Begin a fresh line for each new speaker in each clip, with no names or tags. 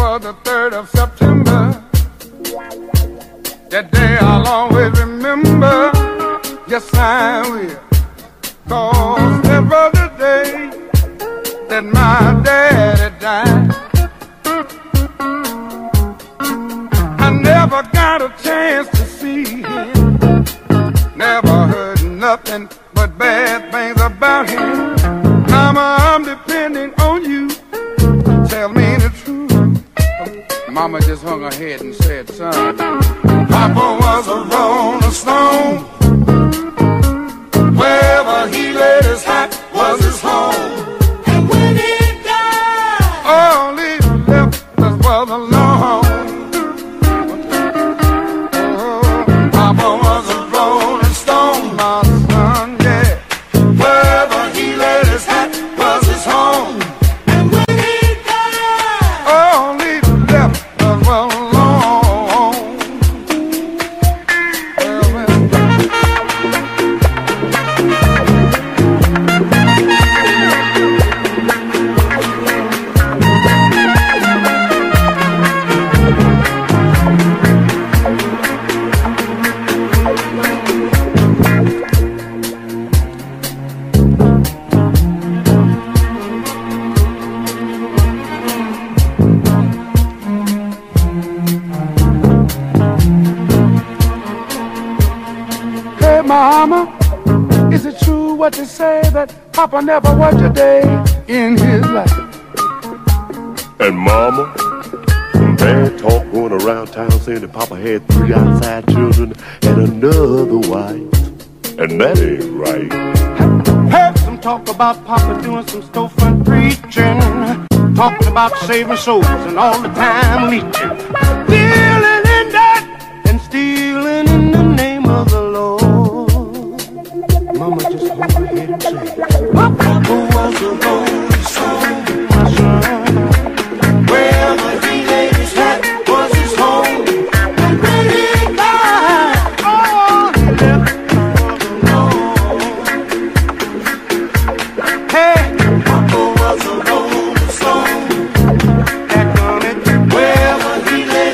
was the 3rd of September. That day I'll always remember. Yes, I will. 'Cause that was the day that my daddy died. I never got a chance to see him. Never heard nothing but bad things about him. Mama, I'm depending on you. Tell me the truth. Mama just hung her head and said, son, Papa was a rolling stone. Wherever he laid his hat was his home. And when he died, all he left us was alone. Oh, Papa was a rolling stone, my son, yeah. Wherever he laid his hat was his home. And when he died, all he left us was alone. Mama, is it true what they say that Papa never worked a day in his life?
And Mama, some bad talk going around town saying that Papa had 3 outside children and another wife. And that ain't right.
Heard some talk about Papa doing some storefront preaching, talking about saving souls and all the time leeching, dealing in that and stealing in the name of the Lord. Mama just hung her head and said, Papa was a rolling stone, my son. Wherever he laid his hat was his home. And when he died, all he left was alone. Hey, Papa was a rolling stone. That on it, wherever he laid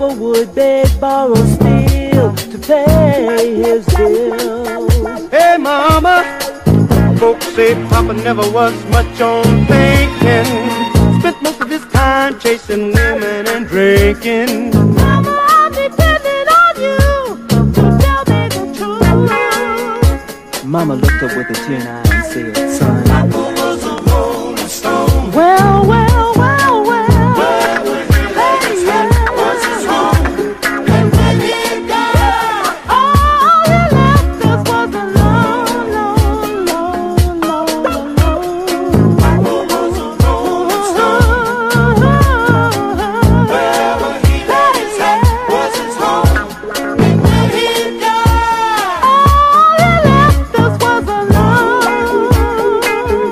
Papa would beg, borrow, steal to pay his bills.
Hey, Mama, folks say Papa never was much on thinking. Spent most of his time chasing women and drinking.
Mama, I'm depending on you to tell me the truth. Mama looked up with a tear in her eye and said, son, Papa was a rolling stone. Well, well, well, well. Where were his home? Was his home? And when he died, all he left us was a lone, lone, lone, lone, lone. Papa was a rolling stone. Where were his home? Was his home? And when he died, all he left us was a lone, lone, lone.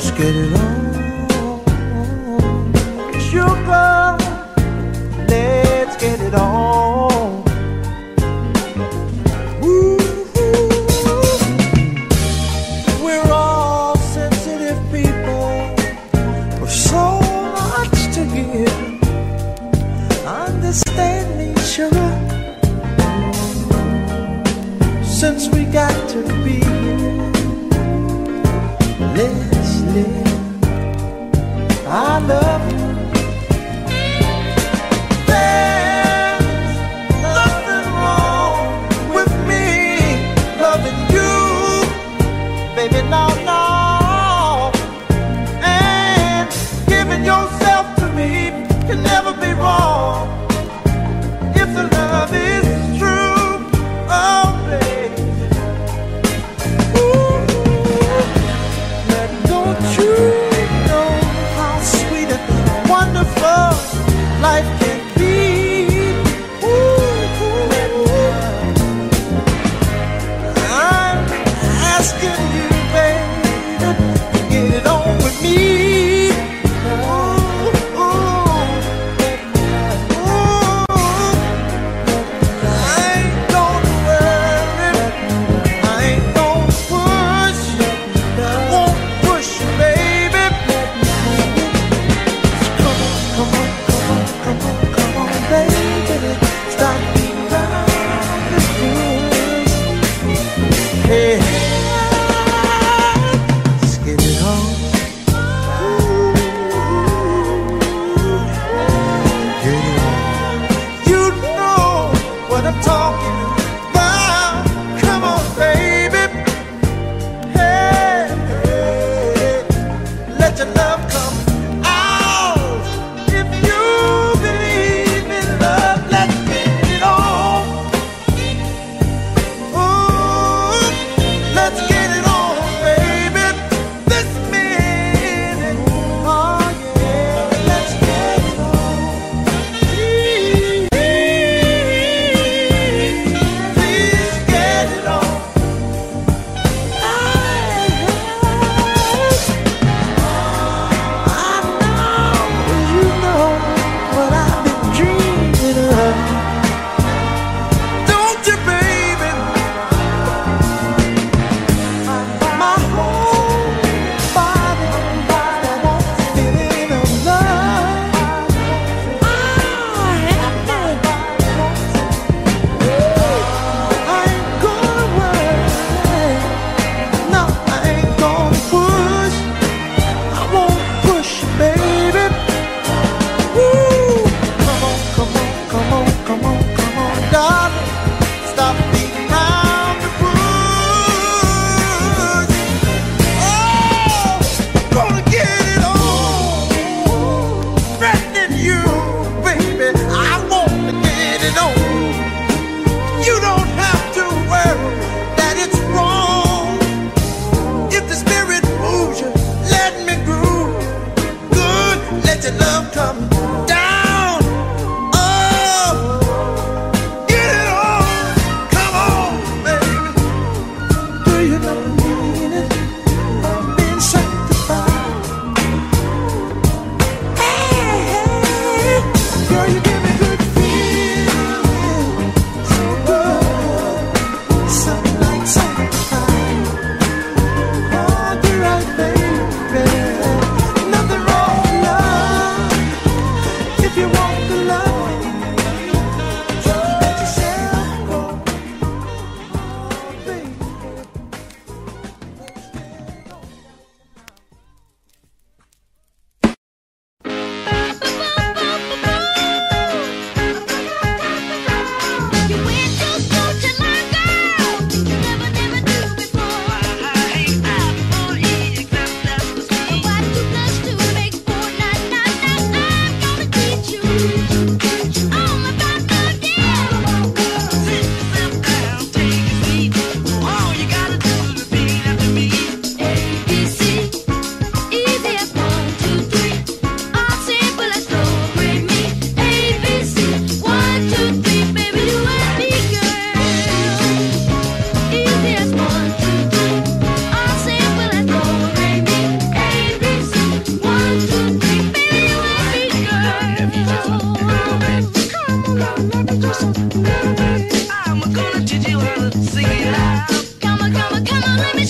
Let's get it on. Sugar, let's get it on. Ooh, we're all sensitive people with so much to give. Understand me, sugar, since we got to be here. Let's live. I love you. There's nothing wrong with me loving you, baby, no, no. And giving yourself to me can never be wrong if the love is true. Oh, baby. Ooh, don't you know how sweet and wonderful life can be? Ooh, I'm asking you, baby, to get it on with me. Ooh, I ain't gonna worry, I ain't gonna push, won't push you, baby. Come on, baby, stop being around this bush. Hey.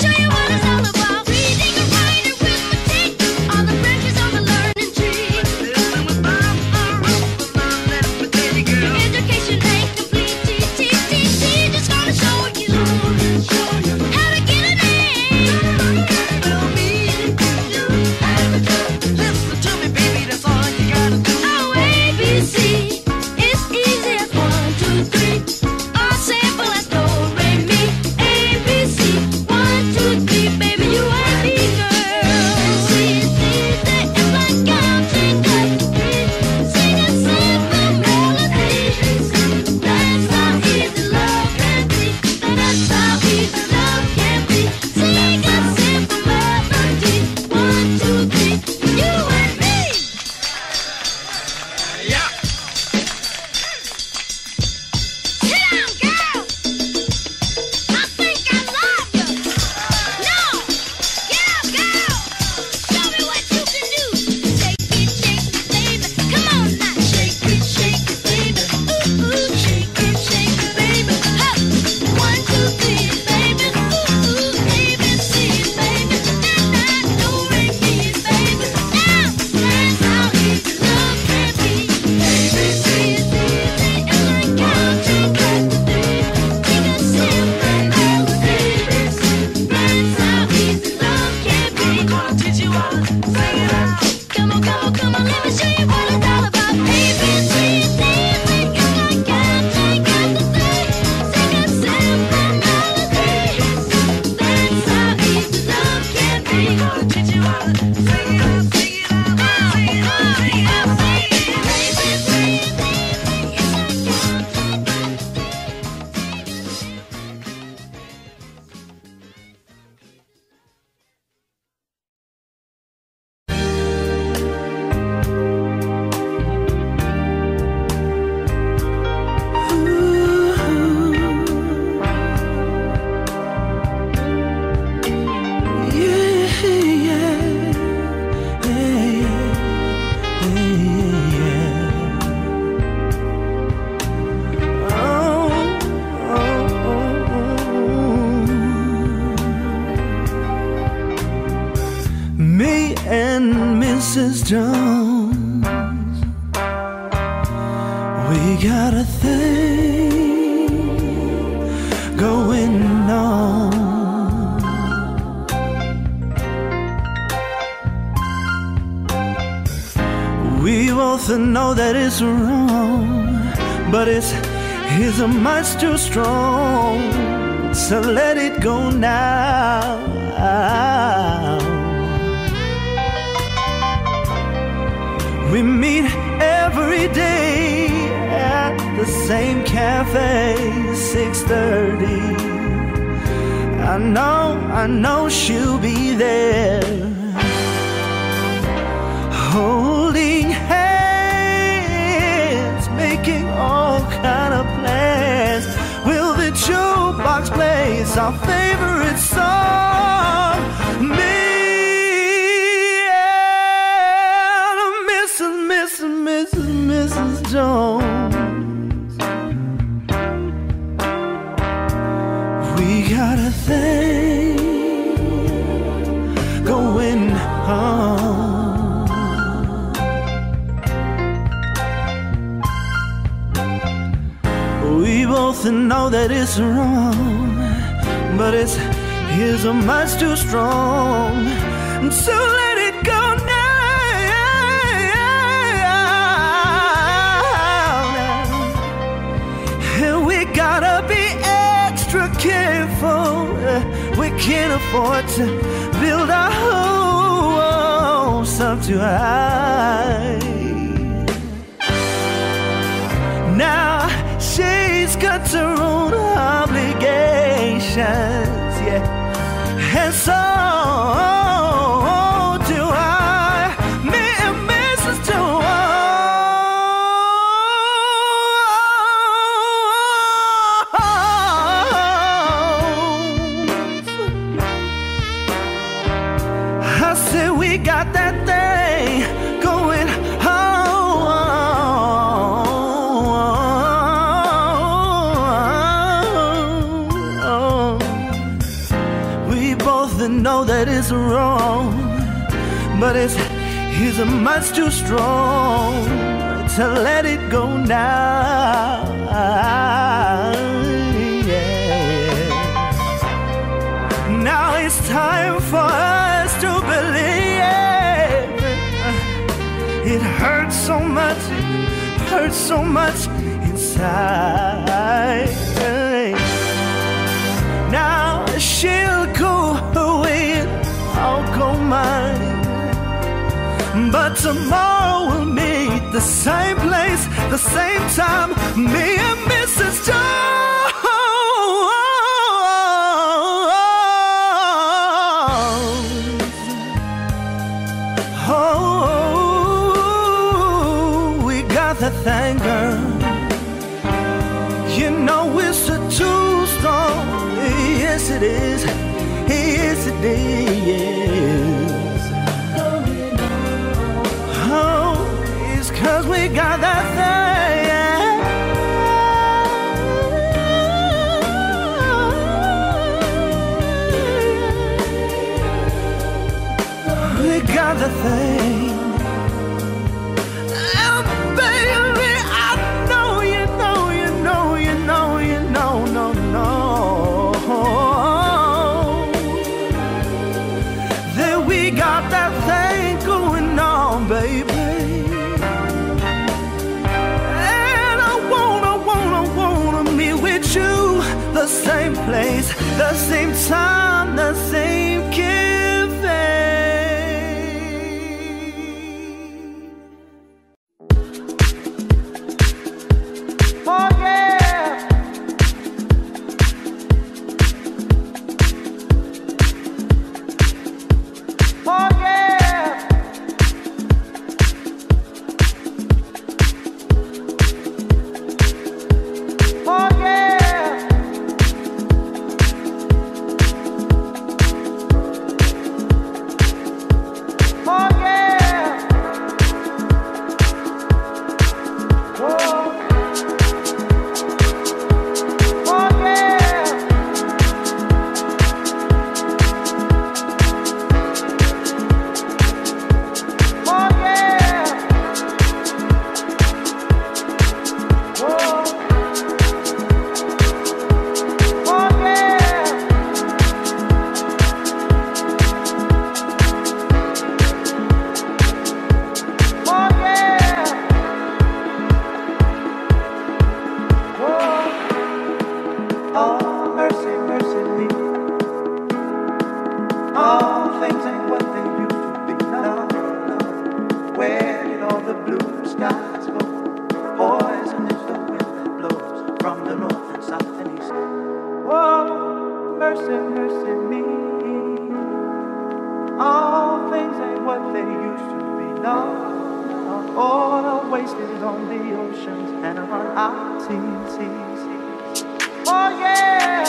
Mrs. Jones, we got a thing going on. We both know that it's wrong, but it's much too strong, so let it go now. We meet every day at the same cafe, 6:30. I know she'll be there, holding hands, making all kind of plans. Will the jukebox play our favorite song? Mrs. Jones, we got a thing going on. We both know that it's wrong, but it's much too strong, so let it go now. Gotta be extra careful. We can't afford to build our hopes up too high. Now she's got her own obligations, yeah, and so do I. Me and Mrs. Jones. We got that thing going on. We both both know that it's wrong, but he's much too strong to let it go now. Yeah. Now it's time for us to believe. It hurts so much, it hurts so much inside. Now she'll go away and I'll go mine, but tomorrow we'll meet the same place, the same time, me and Mrs. Jones. Oh, we got that thing, girl. You know it's too strong. Yes, it is. Yes, it is. Oh, it's 'cause we got that thing. We got the thing. And baby, I know you know, you know, you know, you know, no, no. That we got that thing going on, baby. And I wanna meet with you, the same place, the same time, the same cafe. Oh yeah. Oh yeah. Oh yeah. Oh yeah. Whoa. Oh yeah. Oh yeah. Whoa. Oh yeah. Oh yeah. Whoa. Oh, mercy, mercy me. All things ain't what they used to be. No, no. Where did all the blue skies go? Poison is the wind that blows from the north and south and east. Whoa, mercy, mercy me. All things ain't what they used to be. No, oil wasted on the oceans and on our seas. Oh yeah.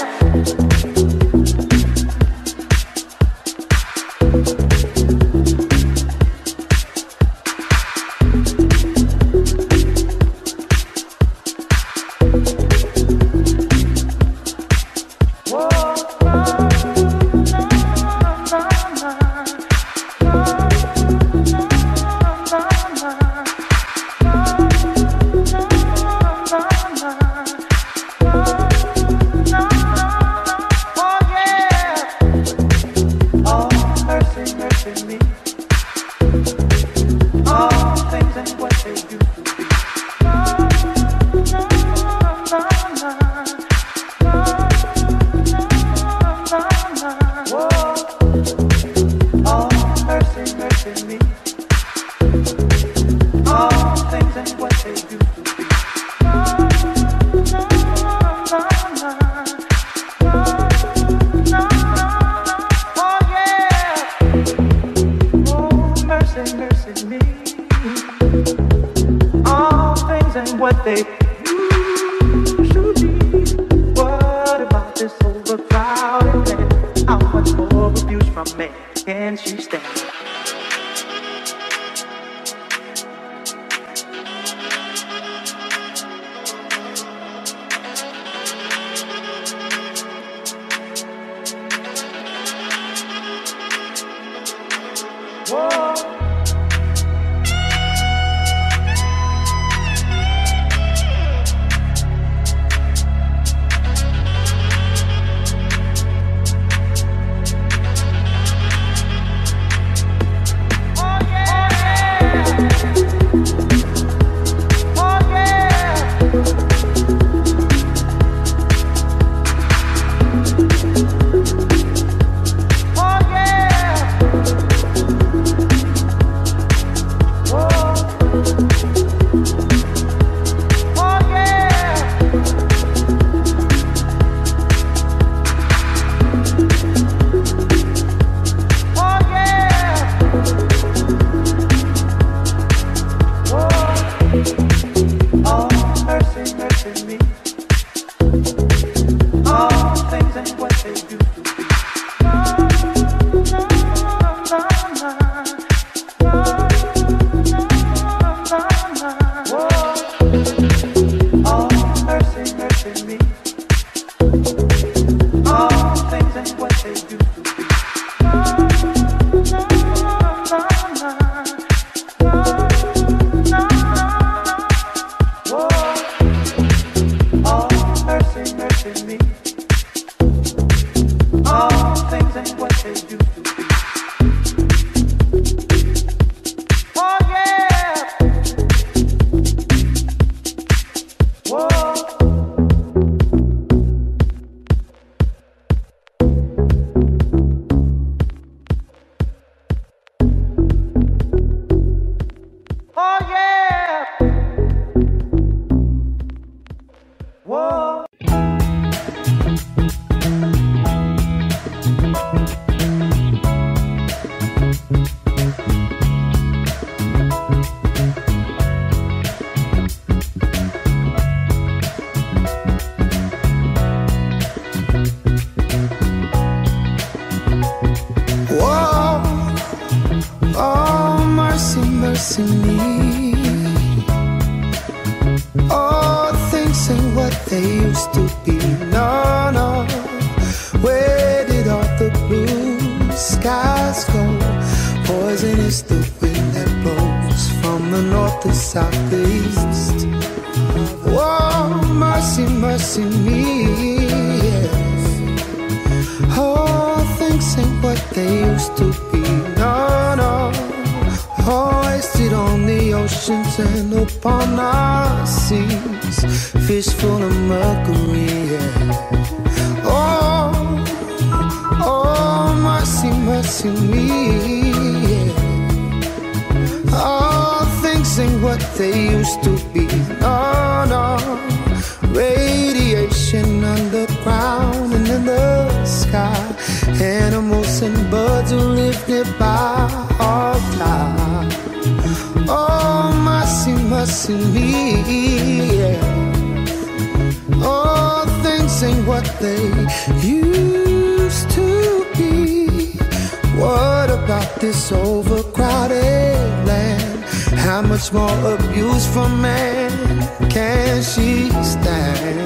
What they used to be. What about this overcrowded land? How much more abuse from men can she stand?
mercy me. All things ain't what they used to be. No, no. Where did all the blue skies go? Poison is the wind that blows from the north to south to east. Oh, mercy, mercy me. Yeah. All things ain't what they used to be. No, no. Hoisted on the oceans and upon our seas, fish full of mercury, yeah. Oh, oh, mercy, mercy me, yeah. All things ain't what they used to be, no, no. Radiation underground and in the sky, animals and birds who live nearby all die. Oh, mercy, mercy me, yeah. All things ain't what they used to be. What about this overcrowded land? How much more abuse from man can she stand?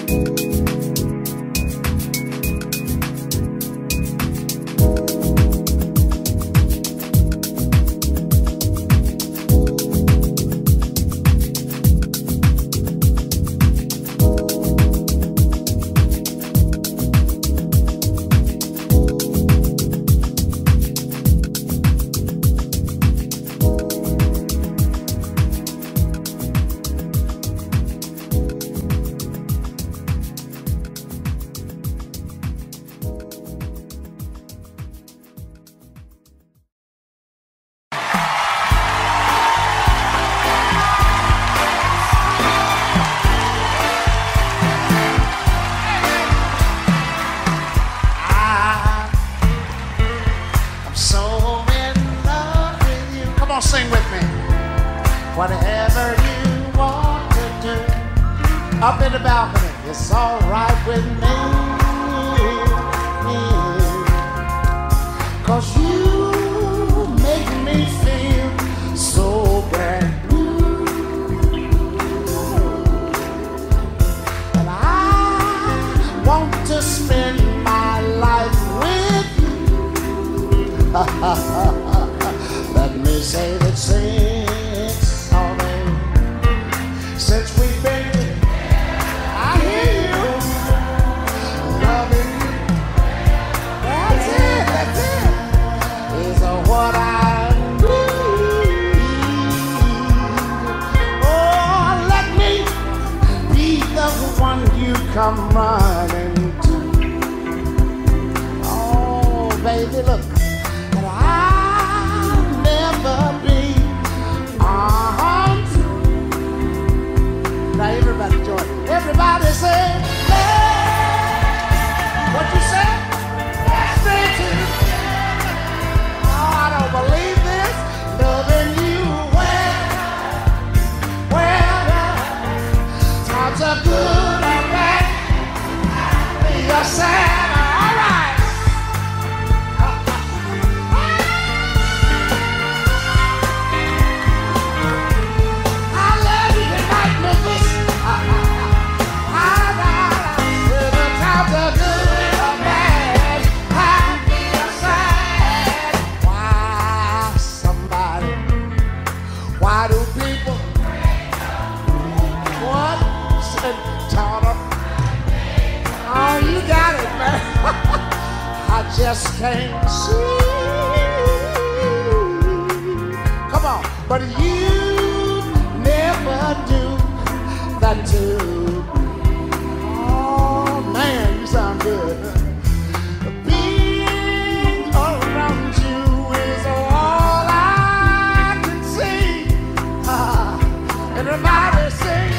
Sing with me. Whatever you want to do, up in the balcony, it's all right with me. 'Cause you make me feel so brand new. And I want to spend my life with you. Let me say that since, oh baby, since we've been, I hear you, loving you. That's it, is what I need. Oh, let me be the one you come running to. Oh, baby, look. Now everybody join. Everybody say, hey! What you say? Stay tuned. Oh, I don't believe this. Loving you well, times are good or bad. You're sad, all right. Just can't see. Come on, but you never do that too. Oh man, you sound good. Being around you is all I can see. Everybody sing.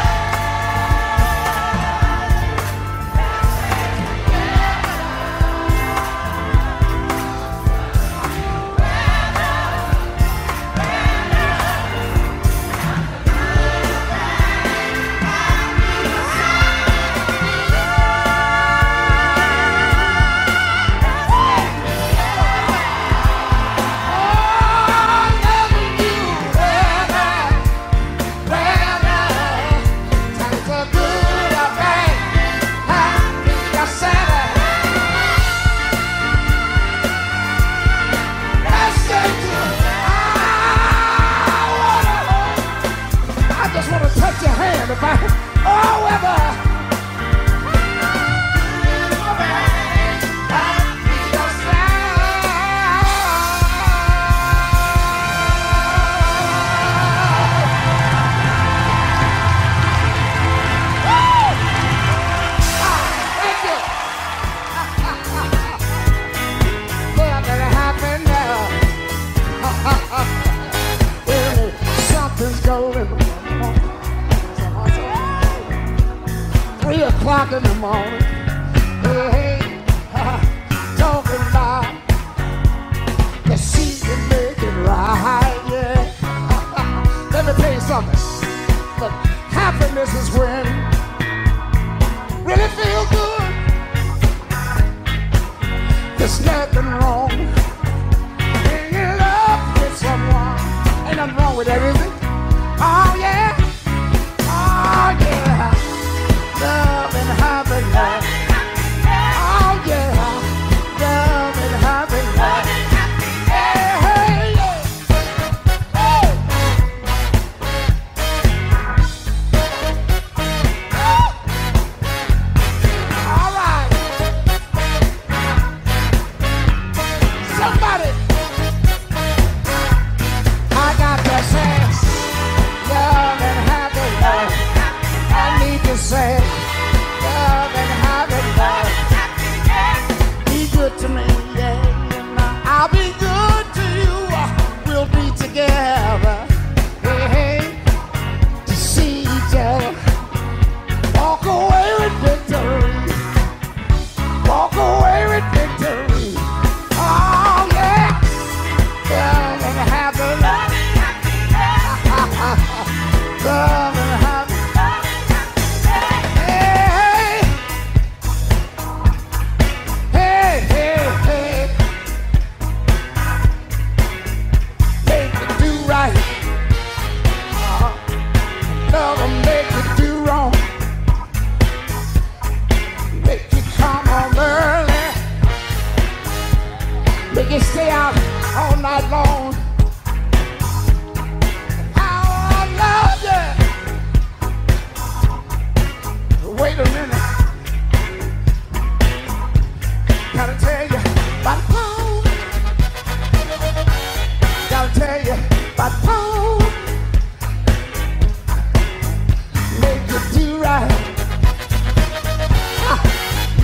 In the morning, hey, talking about the seat and make it right, yeah. Let me tell you something. Look, happiness is when really feel good. There's nothing wrong being in love with someone. Ain't nothing wrong with that, is it? Oh yeah, oh yeah. Love and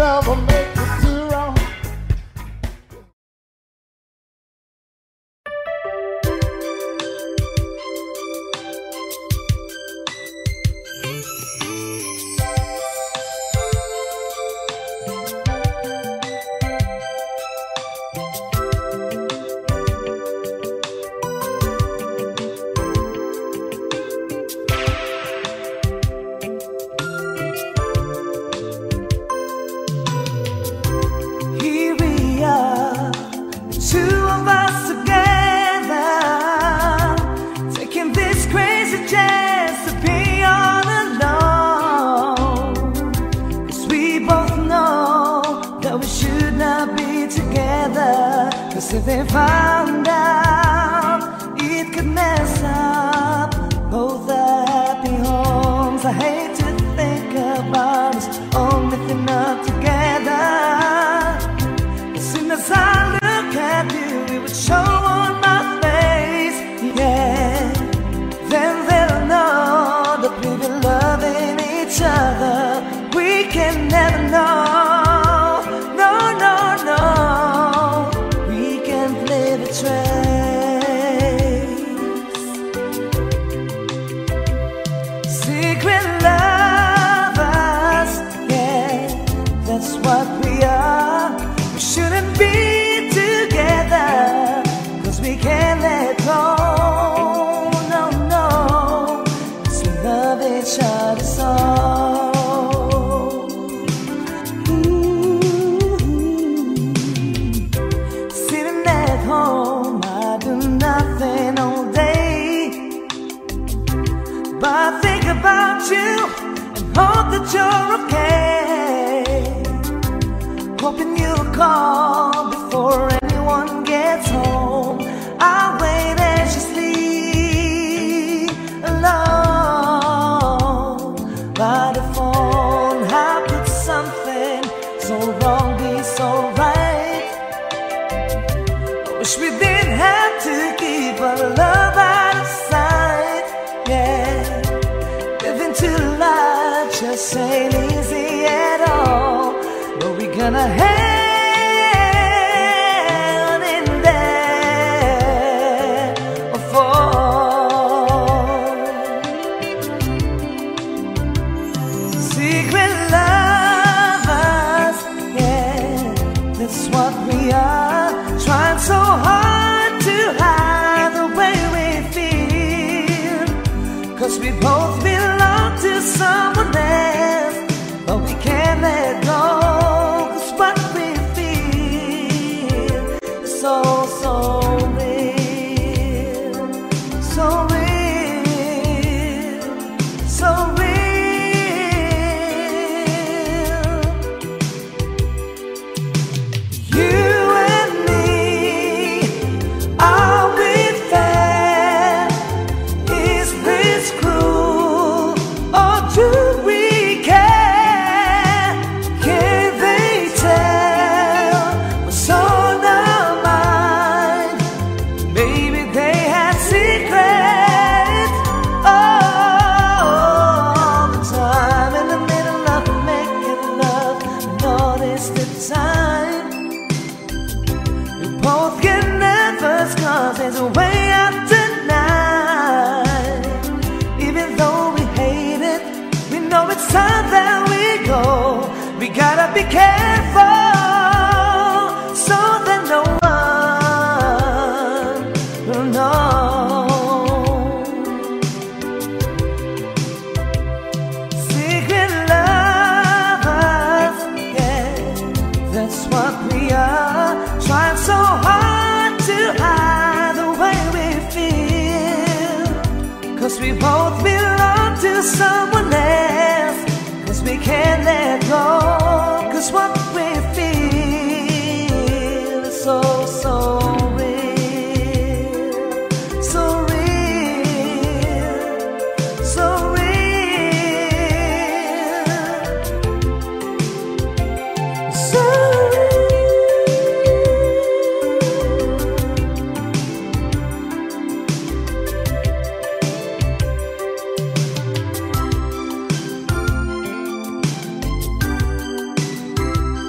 love will make you do wrong.
If they found out, it could mess up both our happy homes. I hate to think about us all lifting up together. As soon as I look at you, it would show on my face, yeah. Then they'll know that we've been loving each other. We can never know. Secret lovers, yeah, that's what we are. We shouldn't be together, 'cause we can't let go. No, no, 'cause we love each other so. Sitting at home, I do nothing all day, but I think about you and hope that you're okay. Hoping you'll call before anyone gets home. I'll wait anxiously alone by the phone. How could something so wrong be so right? I wish we didn't have to keep our love out of sight, yeah. Living to life just ain't easy at all, but we're gonna hang in there before. Secret lovers, yeah, that's what we are. Trying so hard to hide the way we feel, 'cause we both belong to someone else, but we can't let go. 'Cause what we feel is so, so real, so real, so real. You and me, are we fair? Is this cruel, or do we care? Can they tell what's on our mind? Maybe they had secrets all the time. In the middle of making love, we notice the time. We both get nervous 'cause there's a way out tonight. Even though we hate it, we know it's time that we go. We gotta be careful so that no one will know. Secret lovers, yeah, that's what we are. Trying so hard to hide the way we feel, 'cause we both belong to someone else, 'cause we can't let go. 'Cause what we feel is so, so real, so real, so real, so real.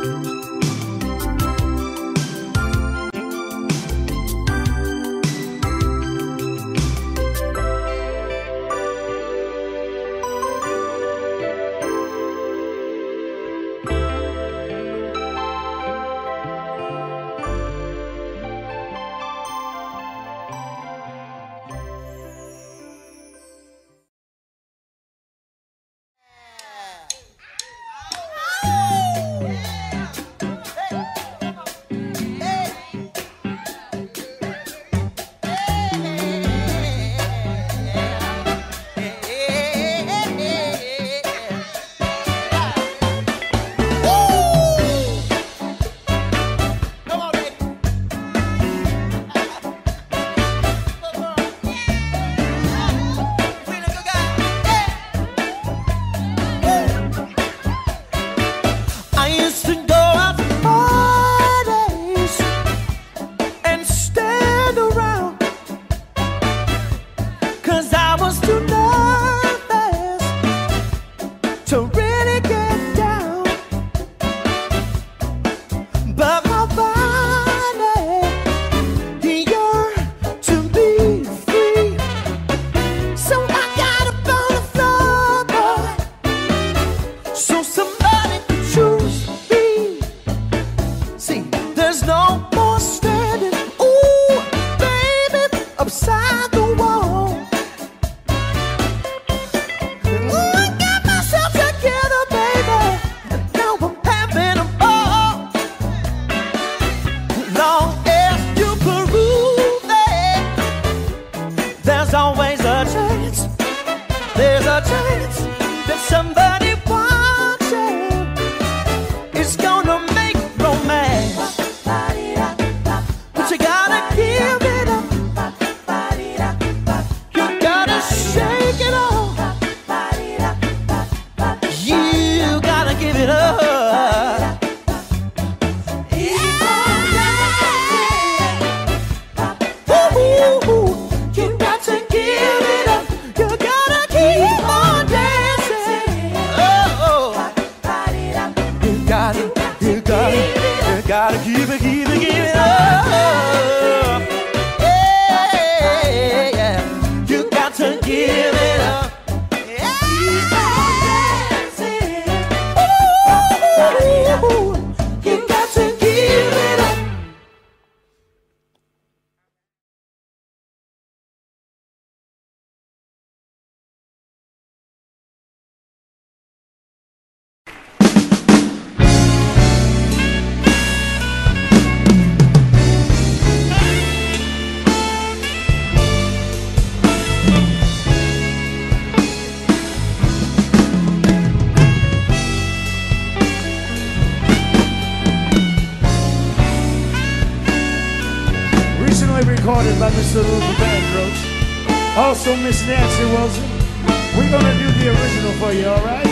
Recorded by Mr. Luther Vandross. Also Miss Nancy Wilson. We're gonna do the original for you, alright?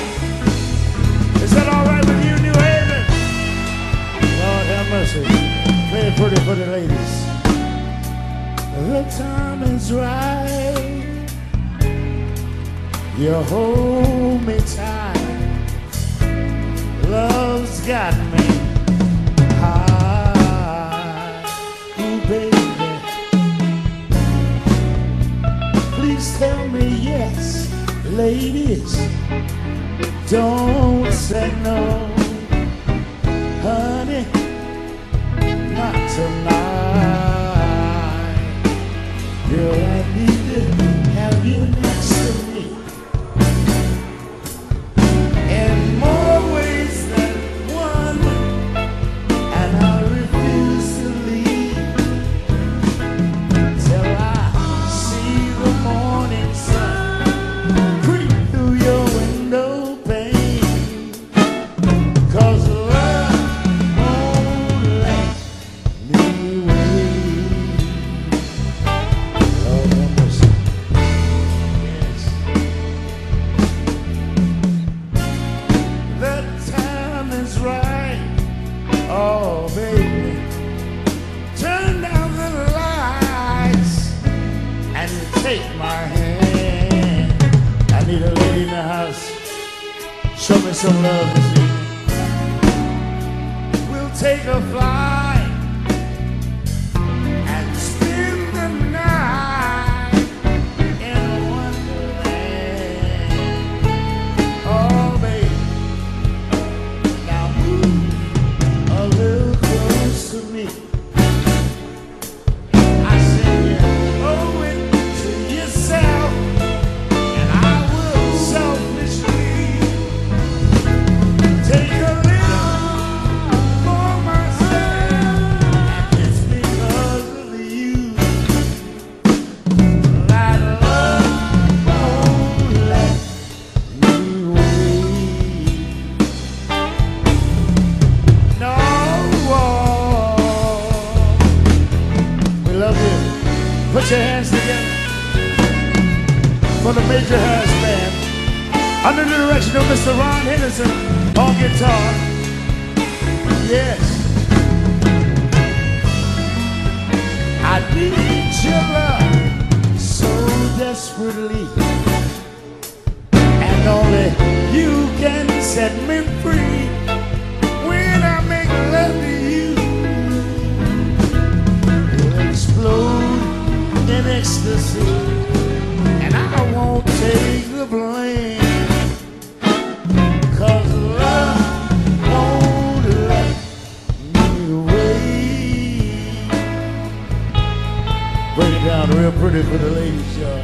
Is that alright with you, New Haven? Lord have mercy. Play it pretty for the ladies. The time is right. You hold me tight. Love's got me high. Ooh, baby. Please tell me yes, ladies. Don't say no, honey, not tonight. Girl, I need to have you next to me in more ways than one, and I refuse to leave till I see the morning sun creep through your window pane. 'Cause love won't let me wait. Lord have mercy. Yes. The time is right. Oh, baby. Turn down the lights and take my hand. I need a lady in the house. Show me some love this evening. We'll take a flight and spend the night in Wonderland. Oh, baby, now move a little close to me. I say you owe it to yourself, and I will selfishly take a Put your hands together for the Major Harris Band under the direction of Mr. Ron Henderson on guitar. Yes. I need your love so desperately, and only you can set me free. When I make love to you, you'll explode in ecstasy, and I won't take the blame, 'cause love won't let me wait. Break it down real pretty for the ladies, y'all.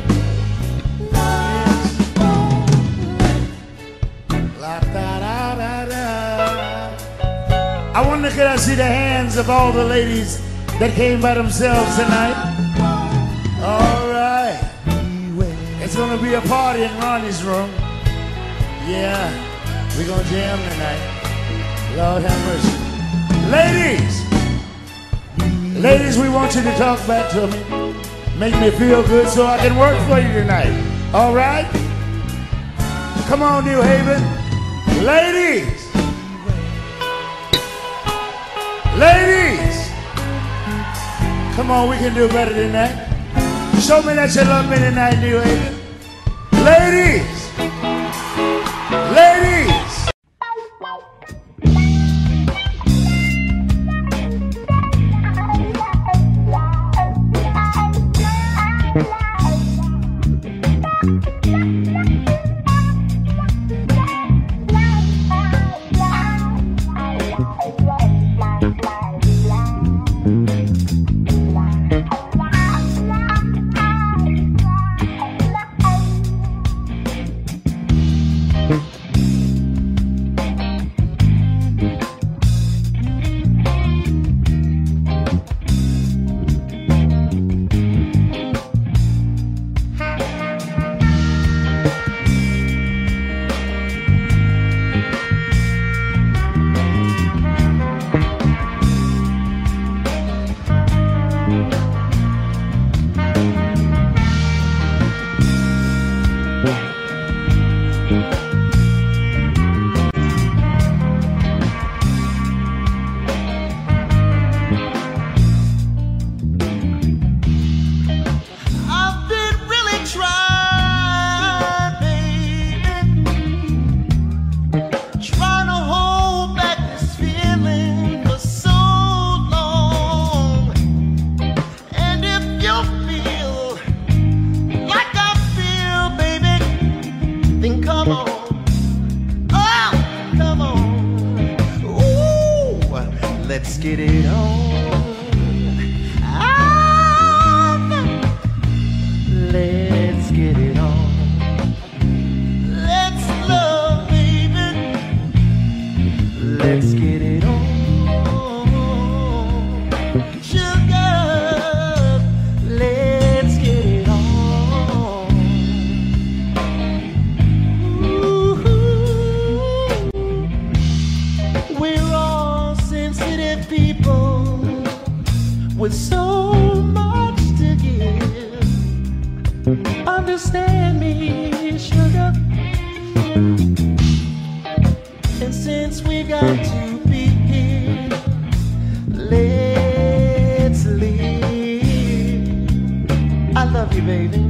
I wonder, could I see the hands of all the ladies that came by themselves tonight? All right. It's gonna be a party in Ronnie's room. Yeah, we're gonna jam tonight. Lord have mercy. Ladies, we want you to talk back to me. Make me feel good so I can work for you tonight. All right? Come on, New Haven. Ladies, come on, we can do better than that. Show me that you love me tonight, New Haven. Ladies.
Let's get it on. Let's get it on. Let's love, baby. Let's get it on. Sugar, let's get it on. Ooh, we're all sensitive people with so much to give. Understand me, sugar. And since we got to be here, let's live. I love you, baby.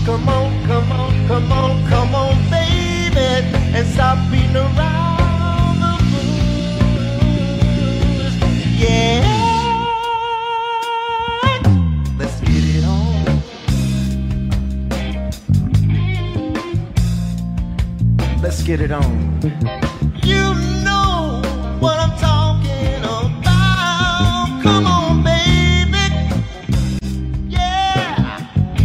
Come on, come on, come on, come on, baby, and stop beating around the bush. Yeah, let's get it on. Let's get it on. You know what I'm talking about. Come on, baby. Yeah.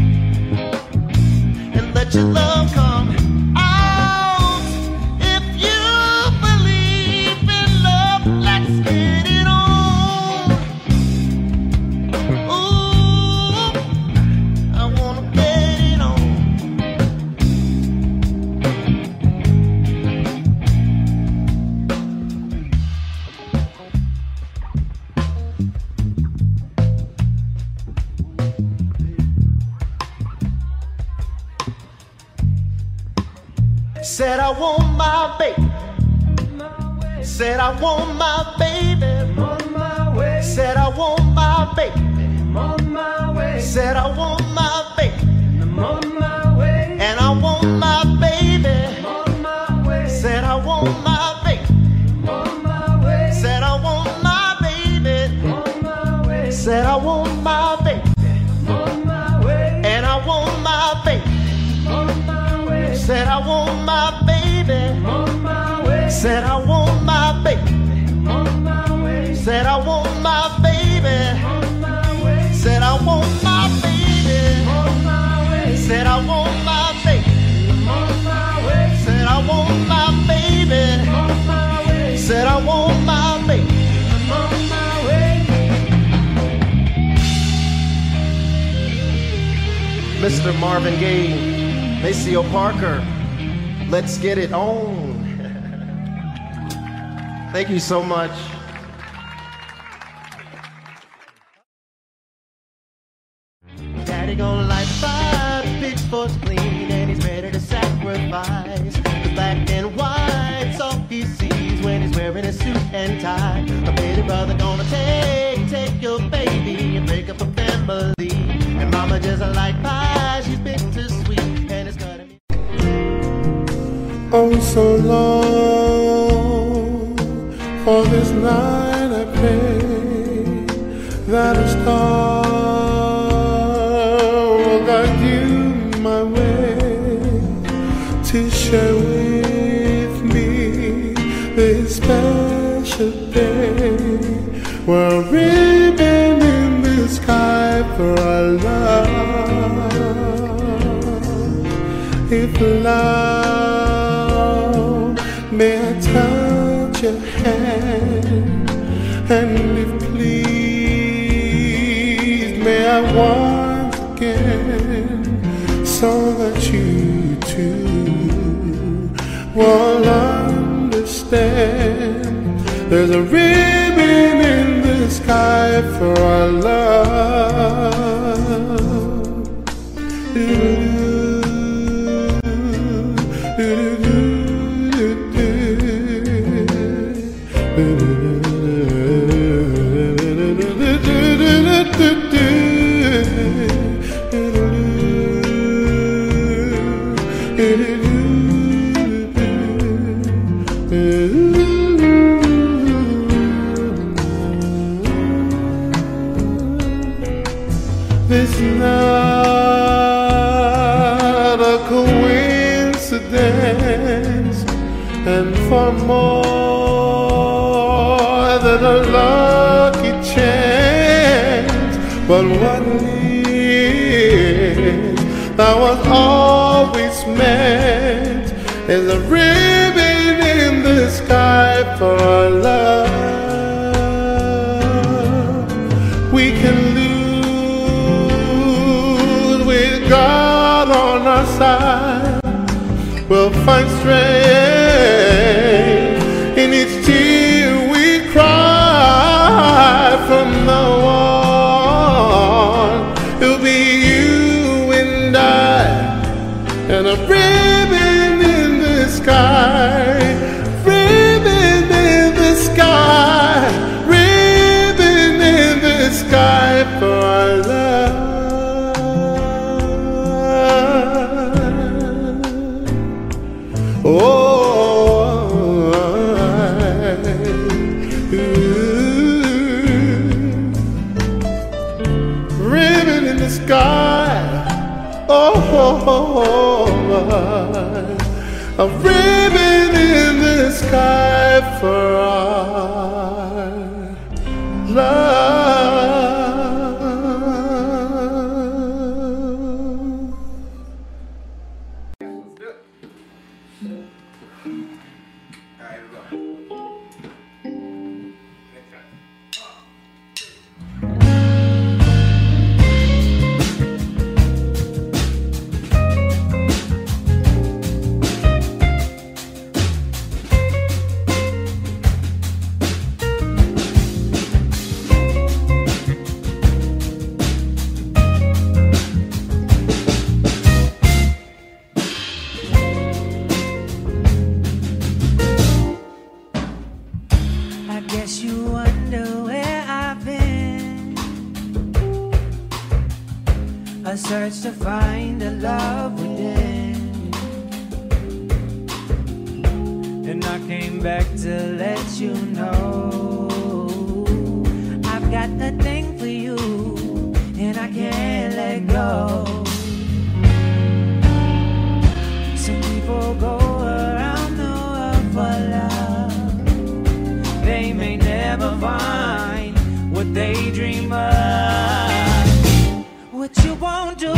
And let your love come out. If you believe in love, let's get it on. Ooh, I wanna get it on. Said I want my baby. Said I want my baby. Said I want my baby. Said I want my baby. And I want my baby. Said I want my baby. Said I want my baby. Said I want my baby. And I want my baby. Said I want my baby. Said I want my baby. Said I want my baby. Said I want my baby. Said I want my baby. Said I want my baby. Said I want my baby. Mr. Marvin Gaye, Maceo Parker, let's get it on. Thank you so much. Daddy gonna light the fire, the pitchfork's clean, and he's ready to sacrifice the black and white salt he sees when he's wearing a suit and tie. The baby brother gonna take your baby and break up a family. And mama just like pie, she's bitter sweet, and it's cutting me.
Oh, so long for this night I pray that a star will guide you my way to share with me this special day. We're ribbon in the sky for our love. If love may I touch your hand, and if please may I once again, so that you too will understand. There's a ribbon in the sky for our love. It's not a coincidence, and far more than a lucky chance. But what is that was always meant is a ribbon in the sky for our love. We can lose with God on our side. We'll find strength in each tear we cry. From now on, it'll be you and I, and a ribbon in the sky, ribbon in the sky, ribbon in the sky for our love.
Oh, a ribbon in the sky for our love.
A search to find a love within, and I came back to let you know I've got a thing for you, and I can't let go. Some people go around the world for love. They may never find what they dream of. What you won't do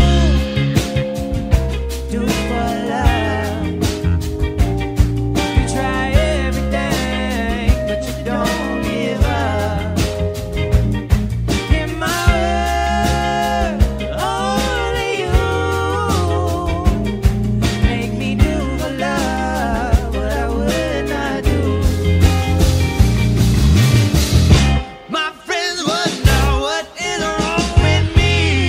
for love. You try everything, but you don't give up. In my world, only you make me do for love what I would not do. My friends would know what is wrong with me.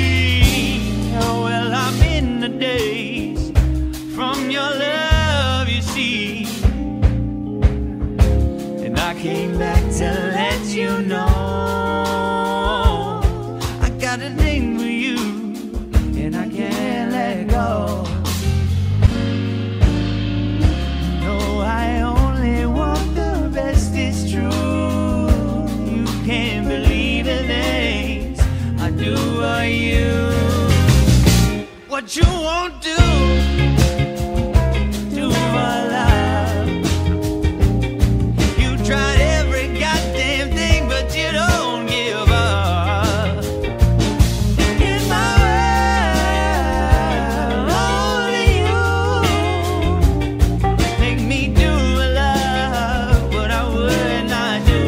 Well, I'm in the days from your love, you see, and I came back to let you know I got a thing for you, and I can't let go. No, I only want the best, it's true. You can't believe the things I do for you. What you won't do for love. You tried every goddamn thing, but you don't give up. In my world, only you make me do for love what I would not do.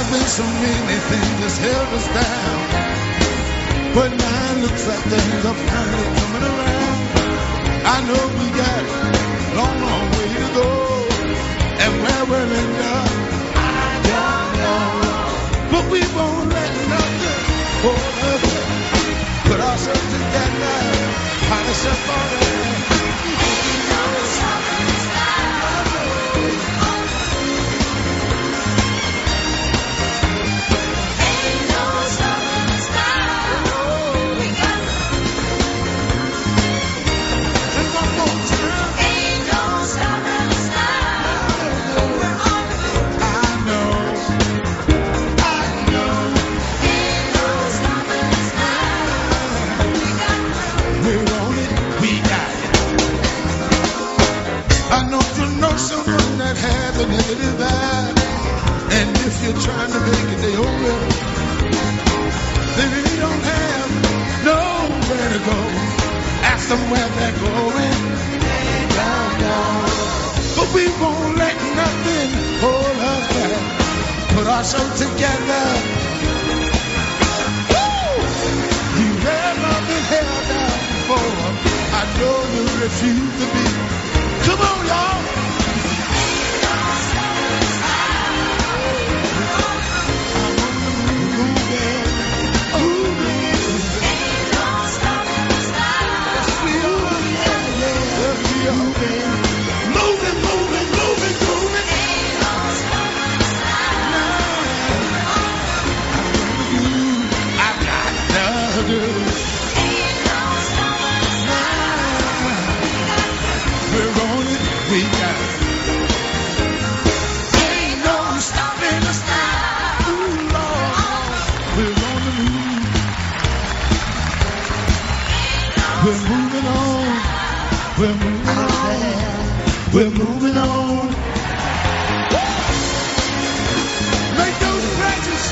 been so many things that's held us down, but now it looks like things are finally coming around. I know we got a long, long way to go, and where we'll end up, I don't know. But we won't let nothing hold us back. Put ourselves together, polish up on it. Someone that has a negative eye, and if you're trying to make it their own way, they really don't have nowhere to go. Ask them where they're going, they don't know. But we won't let nothing hold us back. Put ourselves together. Woo! You've never been held down before. I know you refuse to be. Come on, y'all. We're moving on. Make those pledges.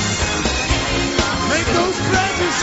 Make those pledges.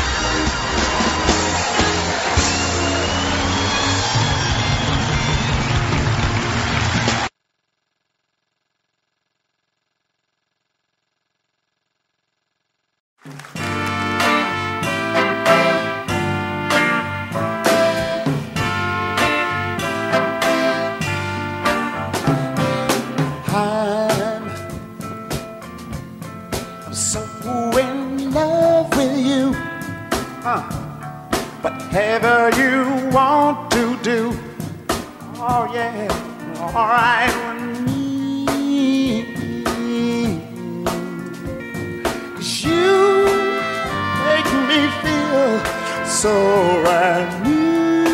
Whatever you want to do, oh yeah, all right with me. 'Cause you make me feel so right new,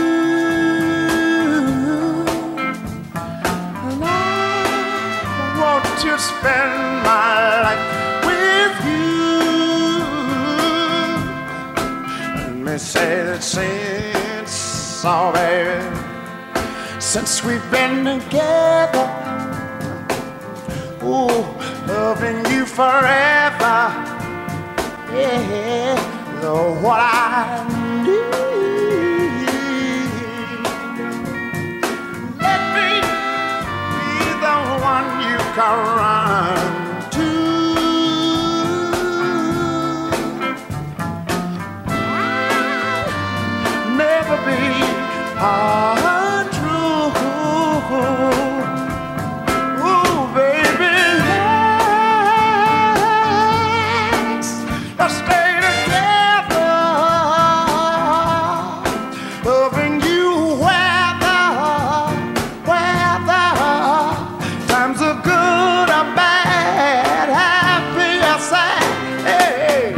and I want to spend my life with you. Say that since, oh baby, since we've been together, ooh, loving you forever, yeah, what I need. Let me be the one you can run to. Be untrue. Ooh, baby, let's stay together, loving you whether times are good or bad, happy or sad. Hey.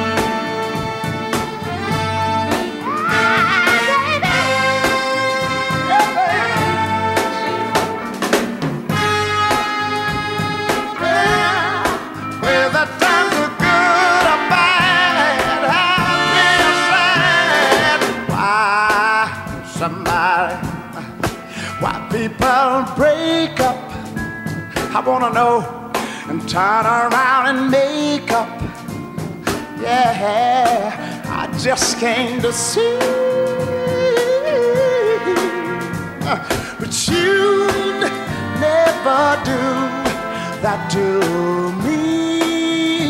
Why people break up, I wanna know, and turn around and make up. Yeah, I just came to see, but you'd never do that to me.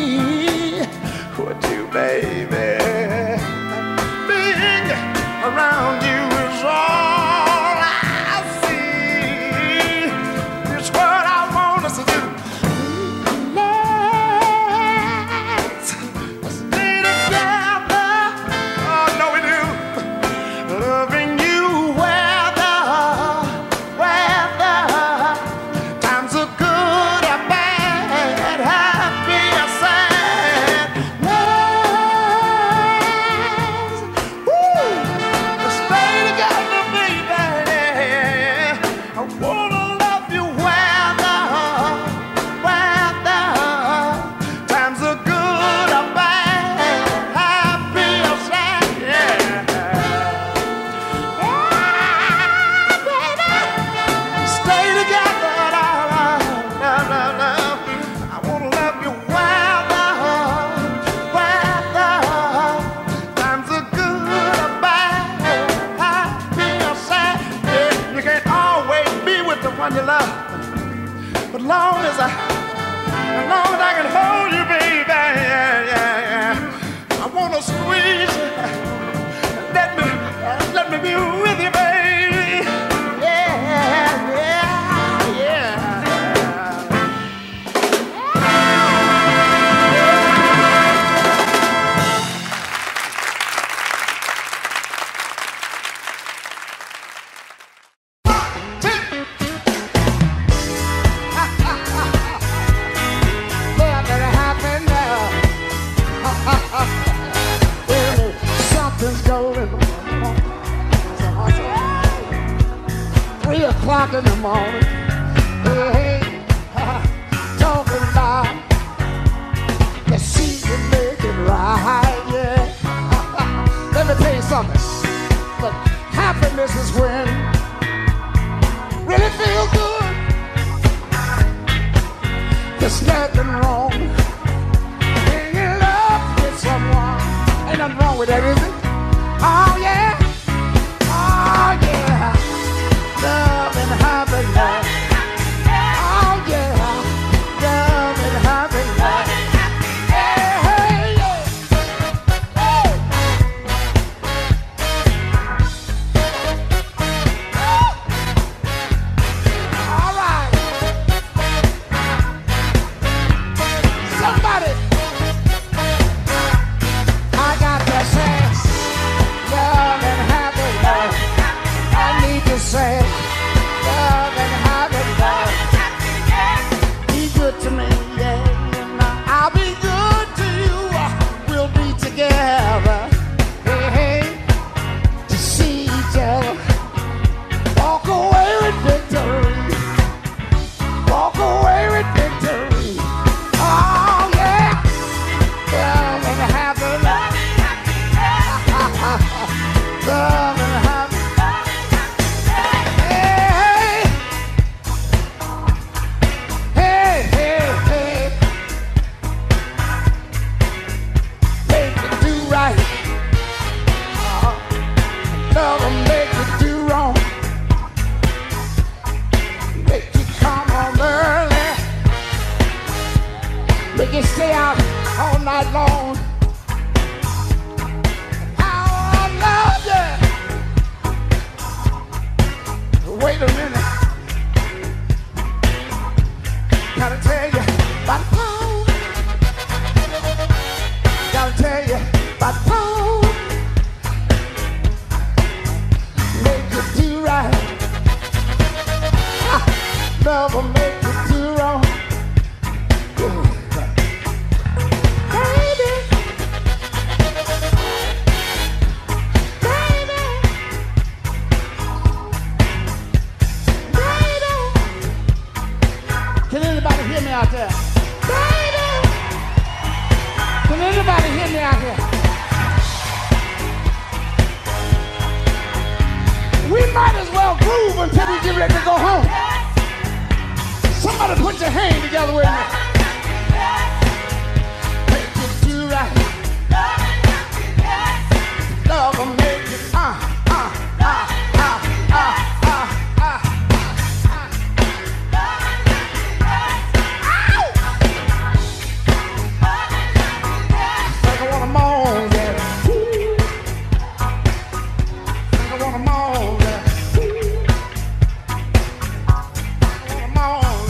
o'clock in the morning. Hey, hey, talking about that she can make it right, yeah. Let me tell you something. But happiness is when really feel good. There's nothing wrong being in love with someone. Ain't nothing wrong with that, is it? Oh yeah, oh yeah. Love and happiness. Oh yeah, love and happiness. Hey, hey, yeah. Hey. All right. Somebody, I got to say, love and happiness. I need to say, love and happiness. Be good to me, yeah. I'll be good to you. We'll be together. Hey, hey, to see each other. Walk away with victory. Walk away with victory. Oh yeah, love and happiness. Love and happiness. Hey, hey, hey, hey. Make it do right. Love and make it do wrong. Make you come home early. Make you stay out all night long. How I love you. Wait a minute. Gotta tell you about Paul. Gotta tell you about Paul. Make you do right. Love will make you do wrong. Baby. Baby. Baby. Can anybody hear me out there? Baby. Can anybody hear me out here? We might as well groove until we get ready to go home. Somebody put your hand together with me. Make it do right. Love will make it Think I wanna moan, yeah. Think I wanna moan, yeah. I wanna moan.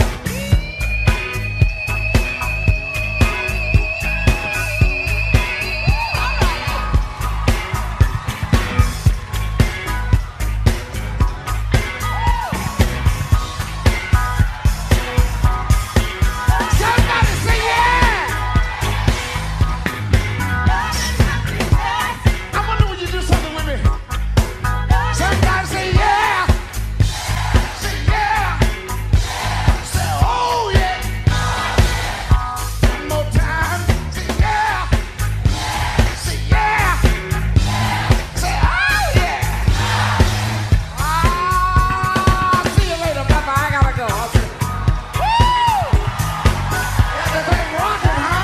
Somebody say yeah. I wonder would you do something with me. Somebody say yeah. Say yeah. Say oh yeah. One more time. Say yeah. Say yeah. Say oh yeah. See you later, Papa. I gotta go. Woo! Got the thing rocking, huh?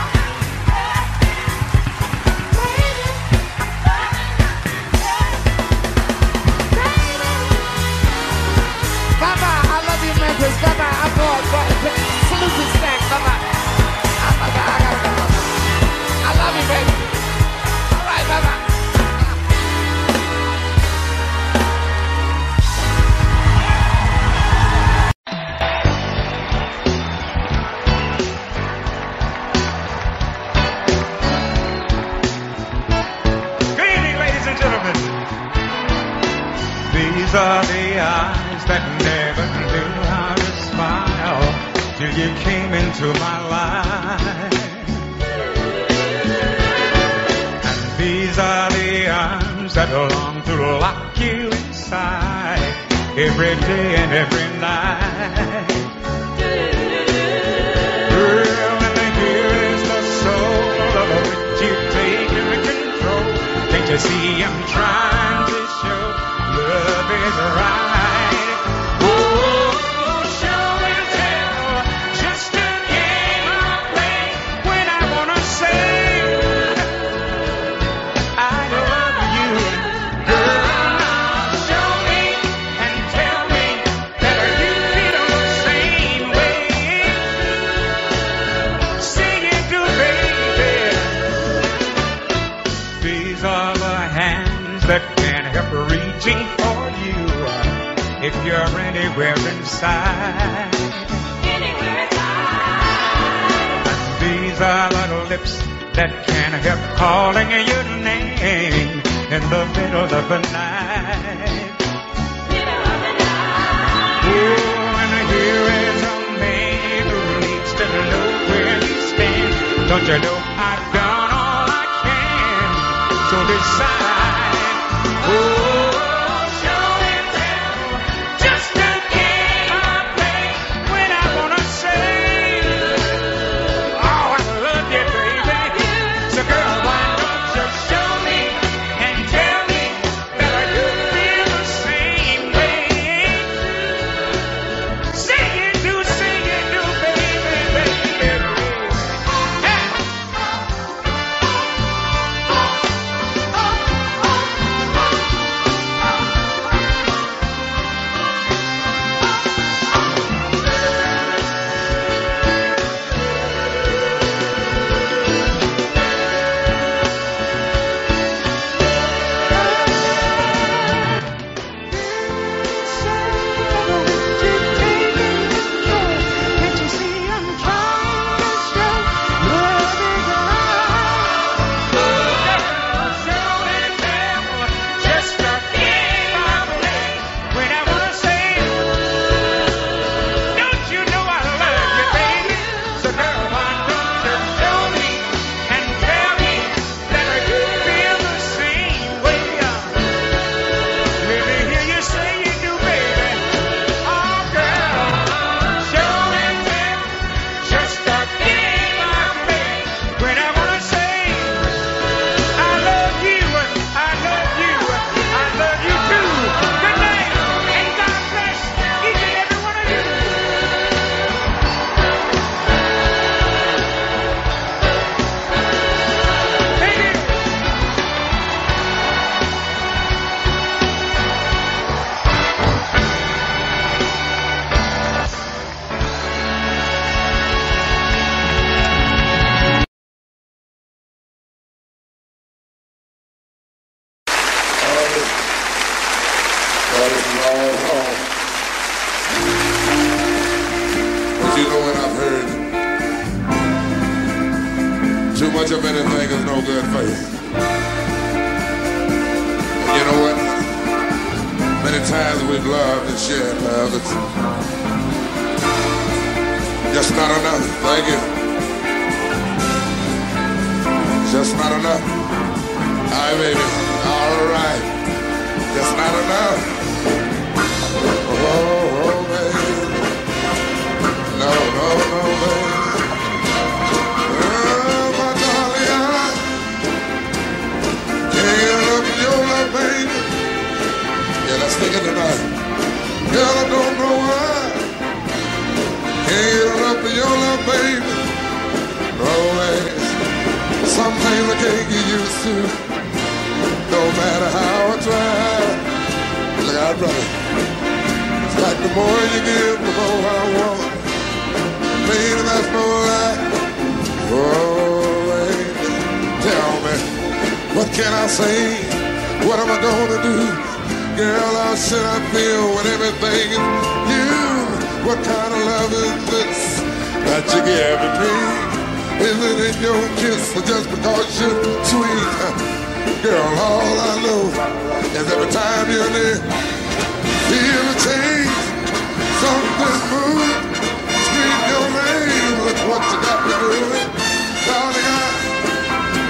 Baby. Bye-bye. I love you, Memphis. Bye-bye. I'm going. Salute and snack. Bye-bye. Bye-bye. I gotta go. I love you, baby. All right, bye-bye.
Good evening, ladies and gentlemen. These are the eyes that never knew how to smile till you came into my life. And these are the arms that long to lock you inside every day and every night. Girl, and here is the soul of which you take control. Can't you see I'm trying to show love is right? Oh, show and tell, just a game I play when I wanna say I love you. Girl, now show me and tell me that you feel the same way. Sing it to baby. These are the hands that can help reaching for you if you're anywhere inside. Anywhere inside. And these are the lips that can help calling your name in the middle of the night. Middle of the night. Oh, and here is a man who needs to know where he stands. Don't you know I've done all I can? So decide. Oh, show and tell, just a game I play when I wanna say, oh, I love you, baby. So girl, why don't you show me and tell me that you feel the same way? Sing it, do, baby, baby. Hey.
But you know what I've heard? Too much of anything is no good for you. And you know what? Many times we've loved and shared love. It's just not enough. Thank you. Just not enough. All right, baby. All right. Just not enough. Oh, baby. No, baby. Oh, my darling, I can't get enough of your love, baby. Yeah, let's take it tonight. Girl, I don't know why. Can't get enough of your love, baby. No, baby. Some things I can't get used to. No matter how I try. Look out, brother. It's like the more you give, the more I want. Baby, that's no lie. Oh, baby. Tell me, what can I say? What am I gonna do? Girl, how should I feel when everything is you? What kind of love is this that you're giving me? Is it in your kiss or just because you're sweet? Girl, all I know is every time you're near, feel a change, something move, scream your name. Look what you got me doing, darling.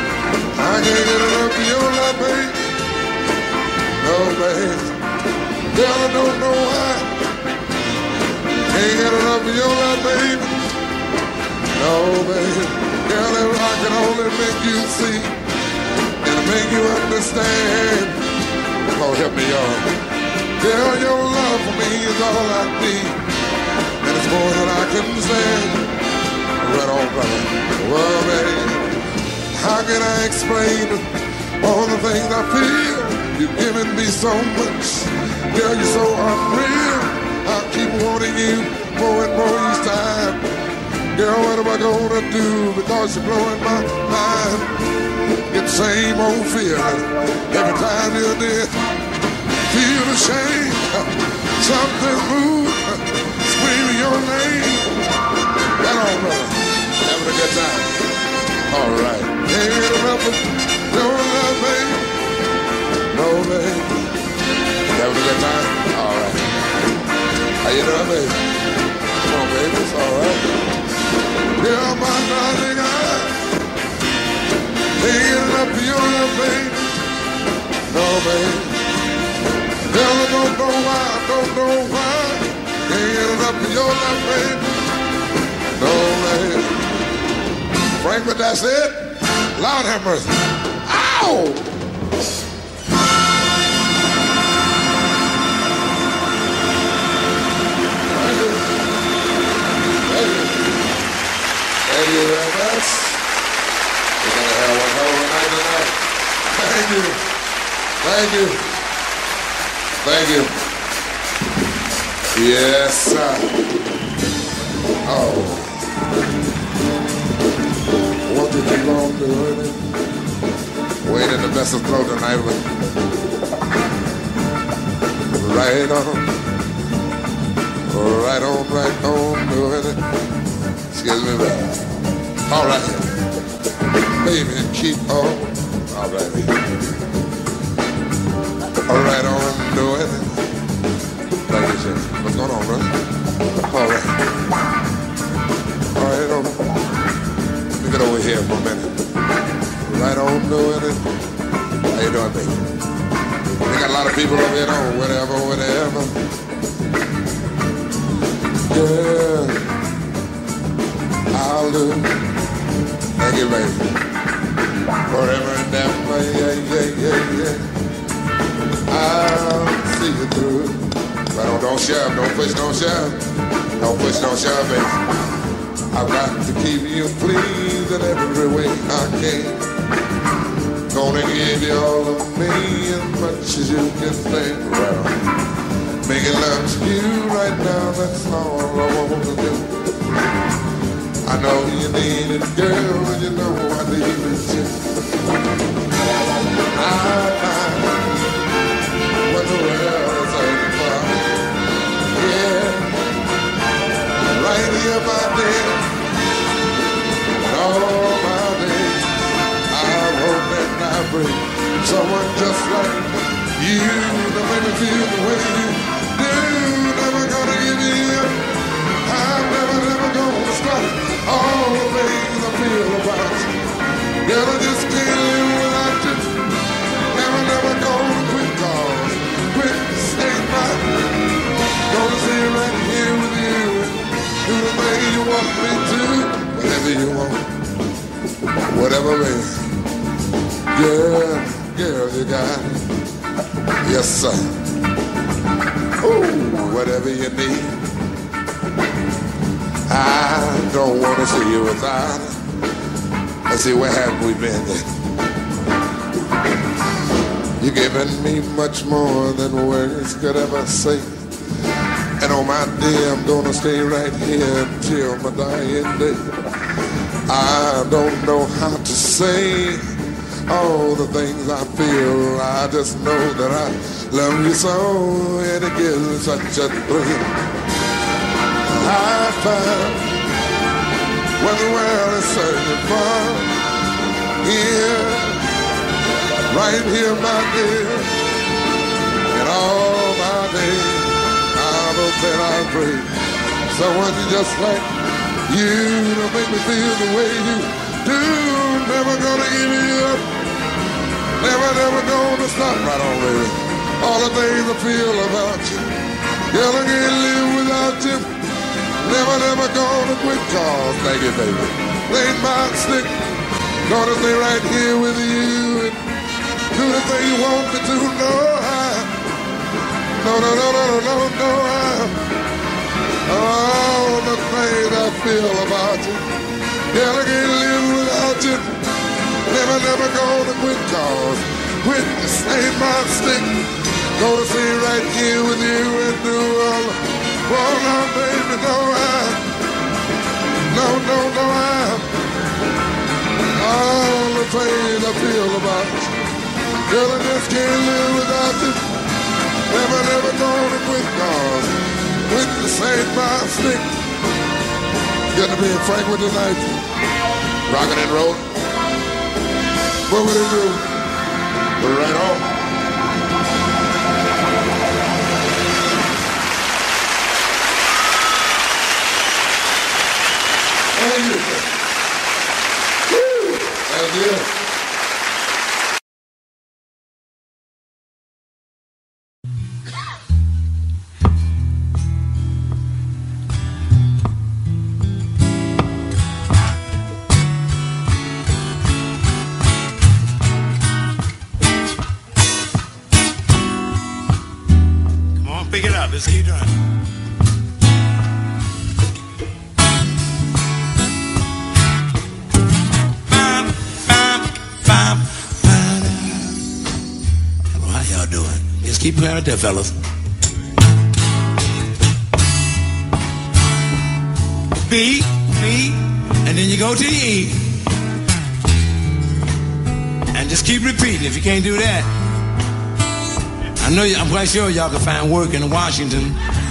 I can't get enough of your love, baby. No, baby. Girl, I don't know why. Can't get enough of your love, baby. No, baby. Girl, if I can only make you see and make you understand. Lord, help me, y'all. Girl, your love for me is all I need, and it's more than I can stand. Right on, brother. Well, baby, how can I explain all the things I feel? You've given me so much. Girl, you're so unreal. I'll keep wanting you more and more each time. Girl, what am I gonna do? Because you're blowing my mind. Get the same old feeling every time you're near. Feel ashamed. Something moves. Screaming your name. Right on, brother. Having a good time. All right. Can't get enough of your love, baby. No, baby. Having a good time? All right. How you doing, baby? Come on, baby. It's all right. Yeah, my darling, I can't get enough of your love, baby. No, baby. Girl, I don't know why. Can't get enough of your love, baby. No, baby. Franklin, that's it. Lord have mercy. Ow! Thank you very much. We're going to have one hell of a night tonight. Thank you. Thank you. Thank you. Yes, sir. Oh. What did you long to earn it? Wait in the best of throat tonight. Right on. Right on, doing it. Excuse me, baby. All right. Baby, keep on. All right. All right on, doing it. Thank you, sir. What's going on, brother? All right. All right on. Let me get over here for a minute. Right on, doing it. How you doing, baby? We got a lot of people over here, though. Whatever. Yeah, I'll do. Thank you, baby. Forever and ever, yeah. I'll see you through. But don't shove, don't push, don't shove. Don't push, don't shove, baby. I've got to keep you pleased in every way I can. Gonna give you all of me as much as you can think around. Making love to you right now, that's all I want to do. I know you need it, girl, and you know I need it too. What the world is hurting for. Yeah, right here, my dear. And all my days, I hope that I bring someone just like you to make me feel the way you do. Never gonna give you up. I'm never gonna stop all the things I feel about you. Girl, I just can't live without you. Never gonna quit, cause quit ain't right. Gonna stay right here with you and do the thing you want me to. Whatever you want, whatever, baby. Girl, you got it. Yes, sir. Ooh, whatever you need. I don't want to see you without it. Let's see, where have we been then? You're giving me much more than words could ever say. And oh my dear, I'm gonna stay right here until my dying day. I don't know how to say all the things I feel. I just know that I love you so, and it gives me such a thrill. I found what the world is searching for. Here, right here, my dear. And all my days, I hope that I pray someone just like you to make me feel the way you do. Never gonna give you up. Never gonna stop. Right on, baby. all the things I feel about you. Girl, I can't live without you. Never, never gonna quit, cause thank you, baby. Ain't my stick. Gonna stay right here with you and do the thing you want me to. No, all the things I feel about you. Girl, I can't live without you. Never, never gonna quit, cause witness ain't my stick. Gonna stay right here with you and do all. Oh, no, baby, no, all the things I feel about you. Girl, I just can't live without you. Never, never gonna quit, cause witness ain't my stick. Good to be in Frankfurt tonight. Rockin' and rollin'. What would it do? Put it right on. Thank you. Woo! That's it.
Pick it up, let's keep doing it. How y'all doing? Just keep playing it there, fellas. B, and then you go to the E. And just keep repeating if you can't do that. I know, I'm quite sure y'all can find work in Washington.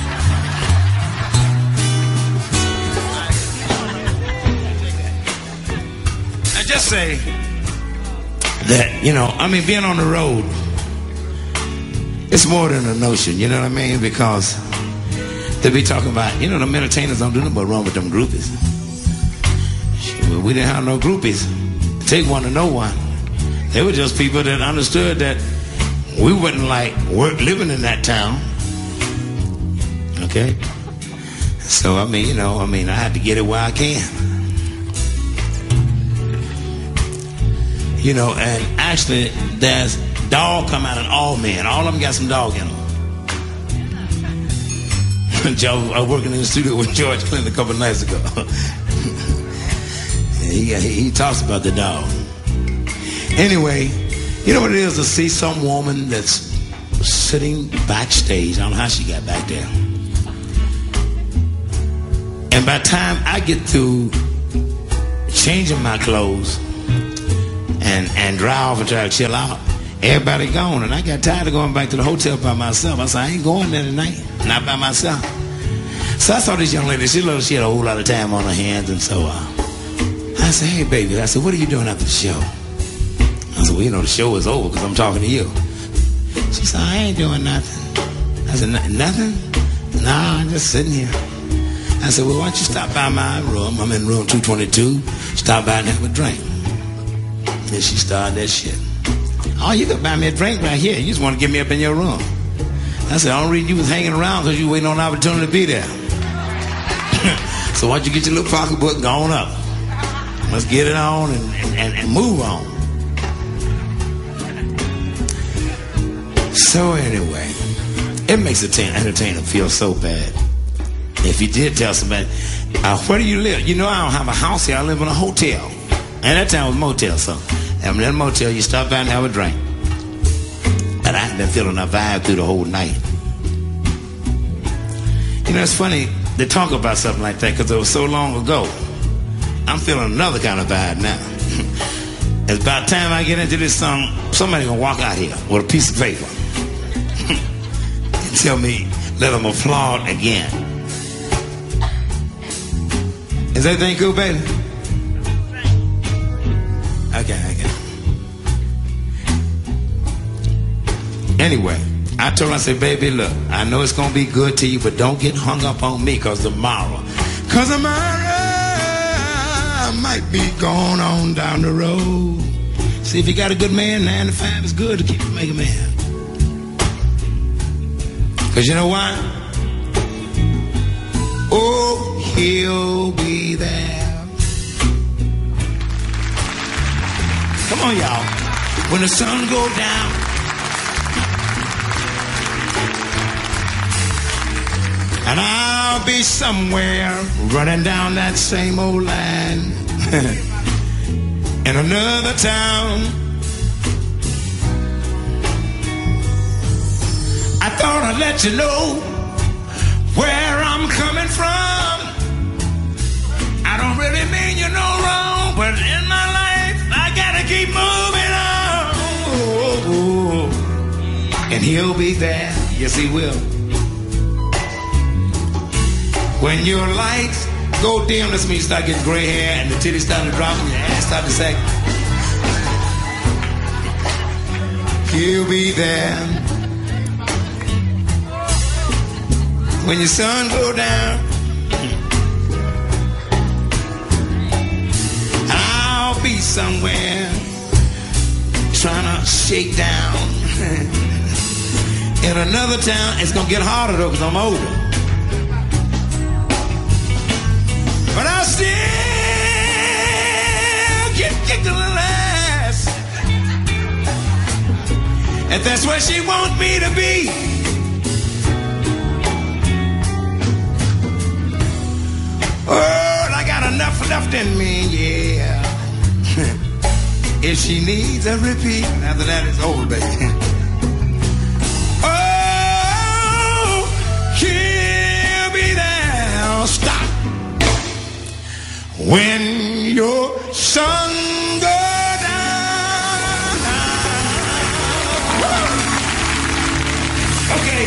I just say that, you know, I mean, being on the road, it's more than a notion, you know what I mean? Because they be talking about, you know, them entertainers don't do nothing but run with them groupies. We didn't have no groupies. Take one to know one. They were just people that understood that we wouldn't like living in that town. Okay? So, I mean, you know, I had to get it where I can. You know, and actually, there's dog come out in all men. All of them got some dog in them. Joe, I was working in the studio with George Clinton a couple of nights ago. he talks about the dog. Anyway, you know what it is to see some woman that's sitting backstage. I don't know how she got back there. And by the time I get through changing my clothes and dry off and try to chill out, everybody gone. And I got tired of going back to the hotel by myself. I said, I ain't going there tonight. Not by myself. So I saw this young lady. She had a whole lot of time on her hands. And so I said, hey, baby. I said, what are you doing after the show? I said, well, you know, the show is over because I'm talking to you. She said, I ain't doing nothing. I said, nothing? Nah, I'm just sitting here. I said, well, why don't you stop by my room? I'm in room 222. Stop by and have a drink. Then she started that shit. Oh, you could buy me a drink right here. You just want to get me up in your room. I said, the only reason you was hanging around because you waiting on an opportunity to be there. So why don't you get your little pocketbook and go on up? Let's get it on and move on. So anyway, it makes an entertainer feel so bad. If you did tell somebody, where do you live? You know, I don't have a house here. I live in a hotel. And that time was a motel, so in that motel, you stop by and have a drink. And I had been feeling a vibe through the whole night. You know, it's funny, they talk about something like that because it was so long ago. I'm feeling another kind of vibe now. It's about time I get into this song, somebody gonna walk out here with a piece of paper and tell me, let them applaud again. Is everything cool, baby? Okay. Anyway, I told her, I said, baby, look, I know it's going to be good to you, but don't get hung up on me because tomorrow I might be going on down the road. See, if you got a good man, 9 to 5 is good to keep you make a man. 'Cause you know why? Oh, he'll be there. Come on, y'all. When the sun goes down, and I'll be somewhere running down that same old line in another town. I thought I'd let you know where I'm coming from. I don't really mean you no wrong, but in my life I gotta keep moving on. And he'll be there, yes he will. When your lights go dim, that's when you start getting gray hair and the titties start to drop and your ass start to sag. He'll be there. When your sun go down, I'll be somewhere trying to shake down. In another town, it's gonna get harder though, 'cause I'm older. But I'll still get kicked in the ass. And that's where she wants me to be. Oh, I got enough left in me, yeah. If she needs a repeat, after that it's over, baby. Oh, he'll be there. Stop. When your sun goes down. Okay.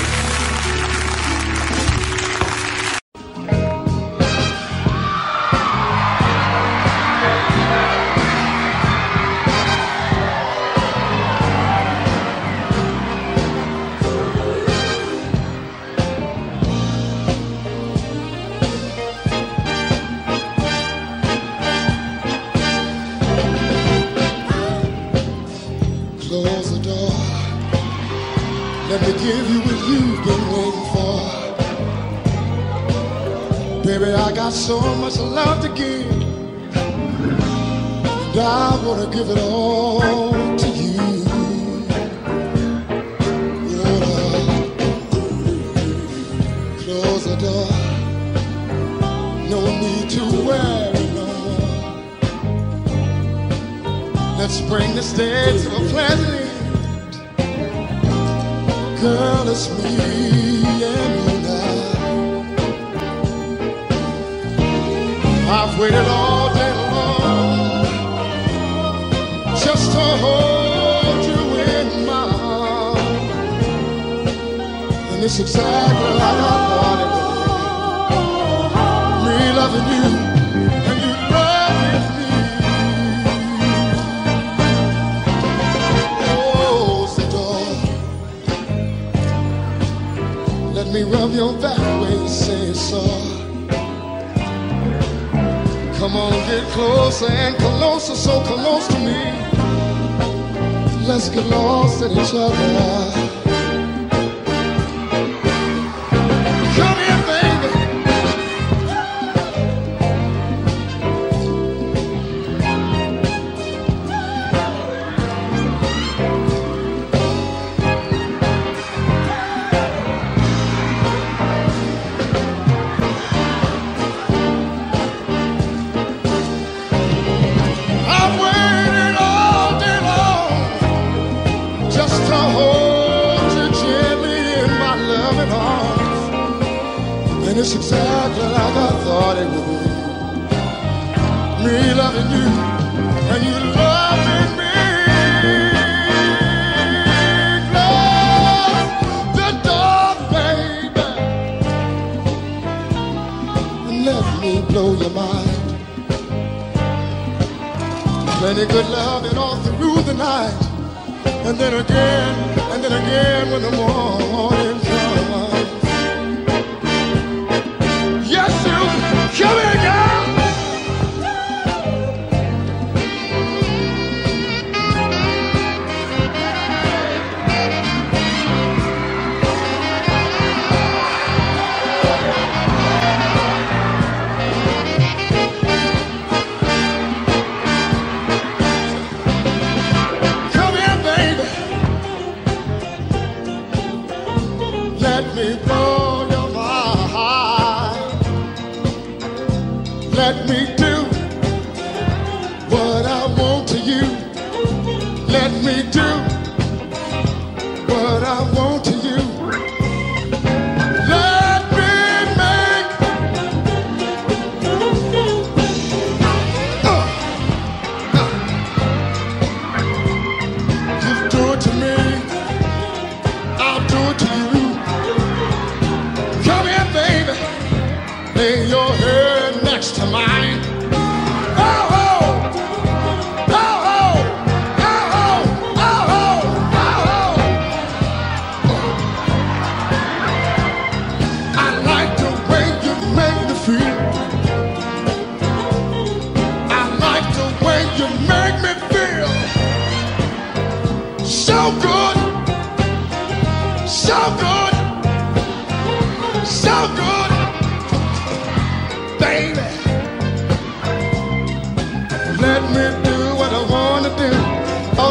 Close the door. Let me give you what you've been waiting for. Baby, I got so much love to give, and I want to give it all to you. Close the door. No need to worry no more. Let's bring this day to a pleasant end. Girl, it's me and you now. I've waited all day long just to hold you in my arms. And it's exactly like I thought it would be. Me loving you and you loving me. Close the door. Let me rub your back when you say so. Come on, get closer and closer, so close to me. Let's get lost in each other. Come here, baby. I've waited all day long just to hold you gently in my loving arms. And it's exactly like I thought it would be. Me loving you and you loving me. Close the door, baby, and let me blow your mind. Plenty good loving all through the night, and then again when the morning comes. Yes, you come here, girl.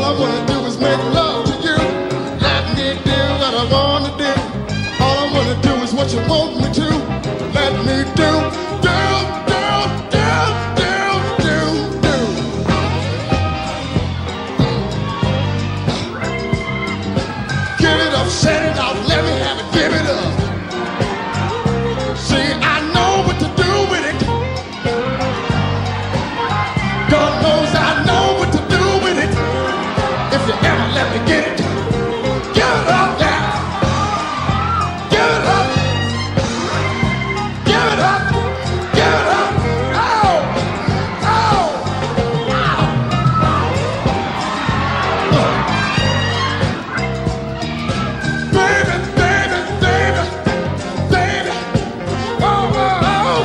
I wanna do is make love to you. Let me do what I wanna do. All I wanna do is what you want me to. Let me do, do, do, do, do, do, do. Give it up, set it off, let me have it, give it up. See, I know what to do with it. God knows I know what to do with it. If you ever let me get it, give it up now. Give it up. Give it up. Give it up. Oh, oh, oh. Baby, baby, baby, baby. Oh, oh, oh.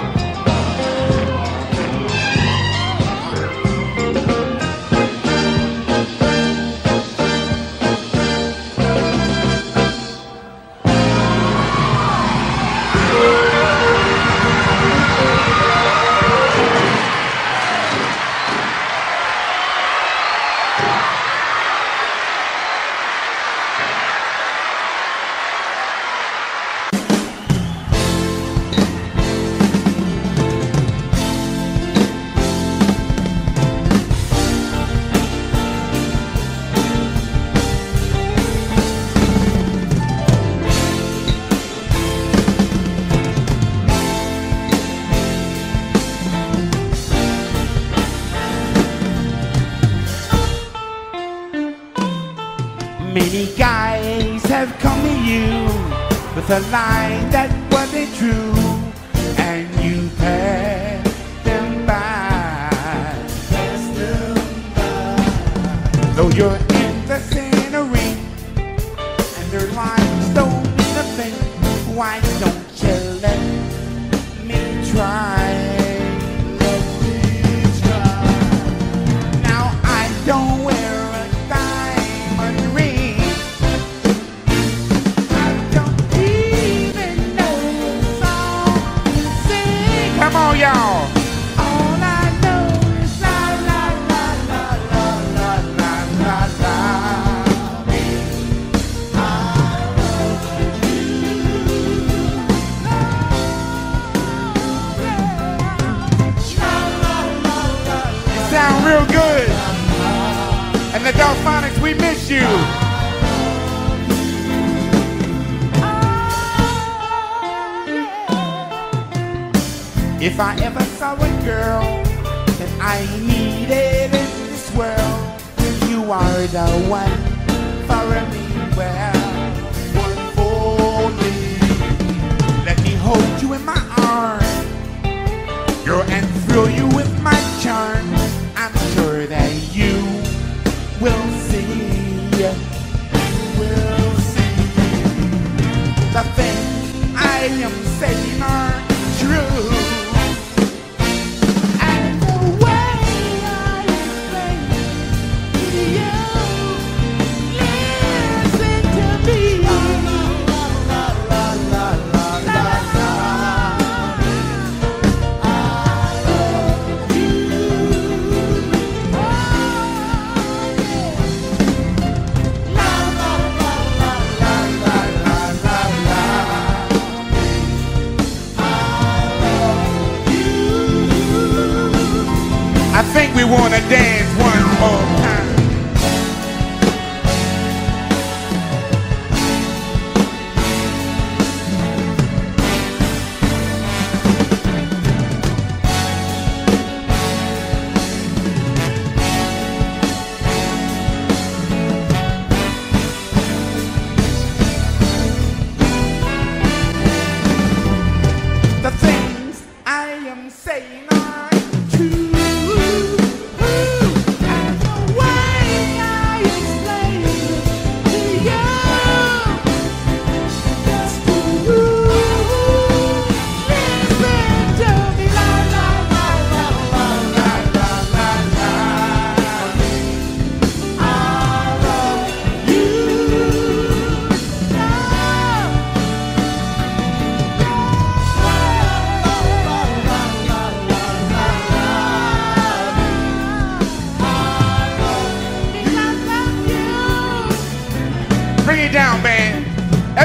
Many guys have come to you with a line that wasn't true, and you passed them by. Though you're in the center ring and their lines don't mean a thing, why don't you let me try? Let me try. Now I don't wear a diamond ring. I don't even know the song you sing. Come on, y'all. All I know is la la la la la la la la la. You sound real good. And the Dolphonics, we miss you. If I ever saw a girl that I needed in this world, you are the one for me, well, one for me. Let me hold you in my arms, girl, and thrill you with my charm. I'm sure that you will see, the things I am saying are true. And the way I explain to you, listen to me. La, la, la, la, la, la, I love you. I think we want to dance one more time. The things I am saying are true.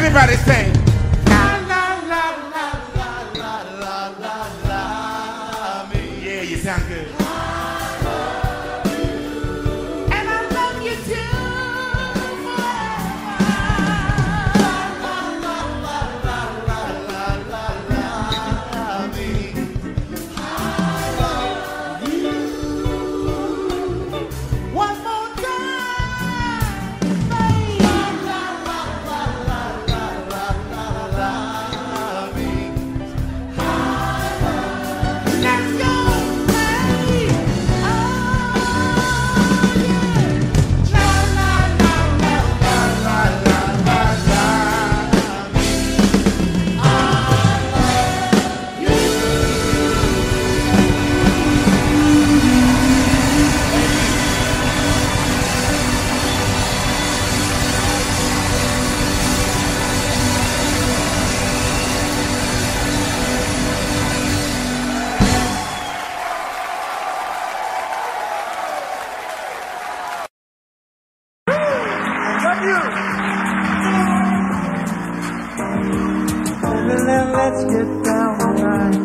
Everybody sing. Yeah, you sound good. And I love you
Let's get down tonight.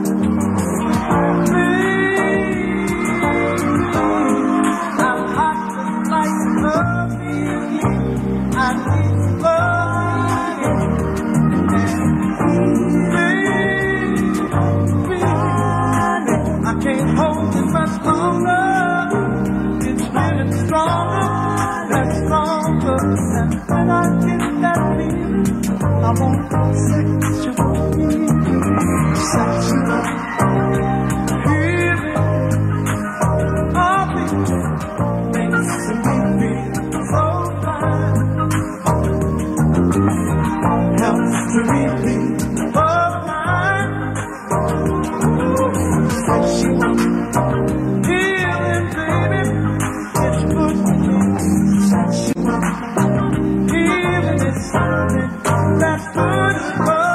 I'm hot just like coffee. I need love. I can't hold it much longer. It's getting stronger and stronger. And when I get that feeling, I want sexual sexual healing. All things makes me feel so fine. Helps to relieve my mind. Sexual healing, baby, it's good for me. Sexual healing is something that's good for me.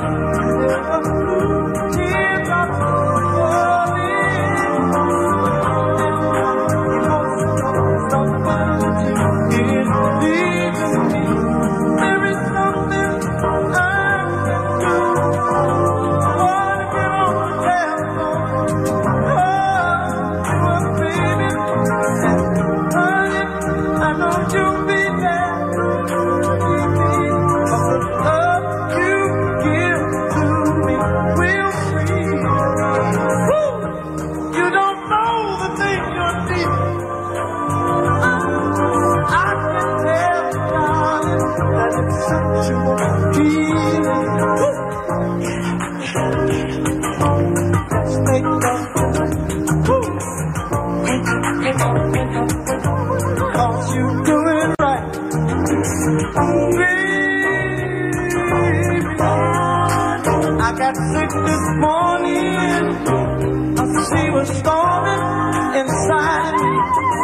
This morning, I see what's storming inside me.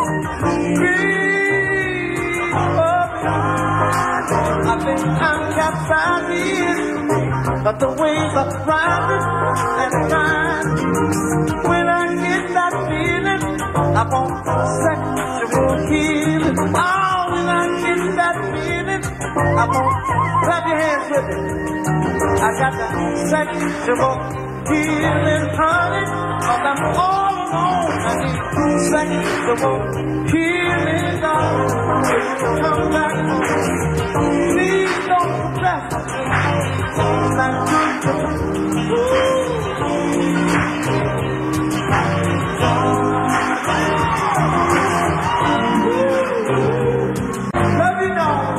I've been capsized, but the waves are rising and rising. When I get that feeling, I want sexual healing. Oh, when I get that feeling, I want, clap your hands with it. I got that sexual healing, honey, 'cause I'm all alone. I need sexual healing, darling. Come back home. Please don't go back. Like good to me. Love you, darling.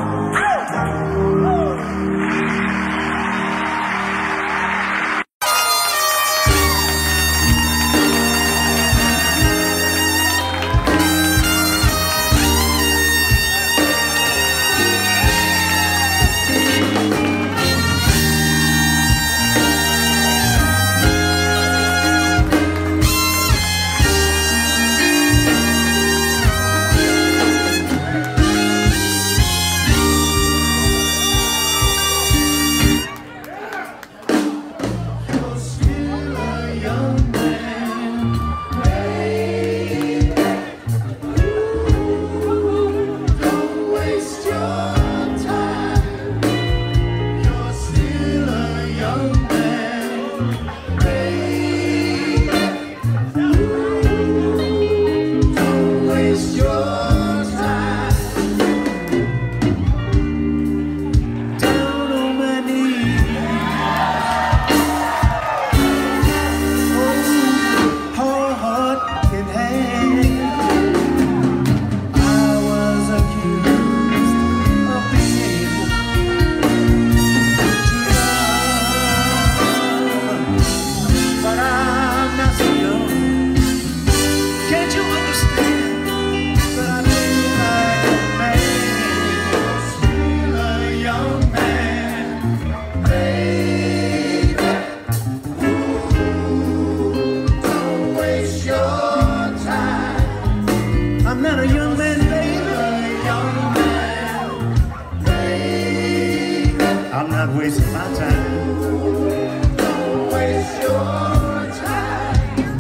not wasting my time.
Don't waste your time.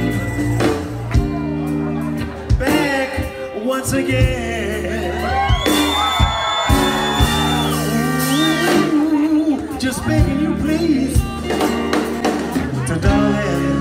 Back once again. Ooh, just begging you please to darling.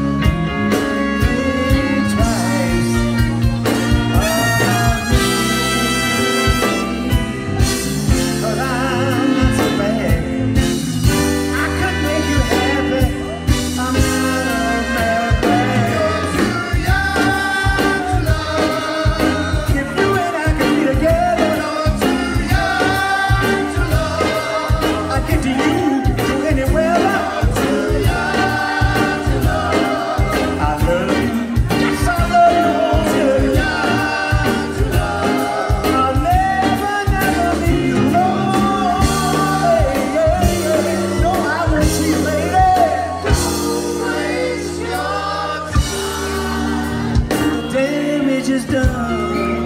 Is done.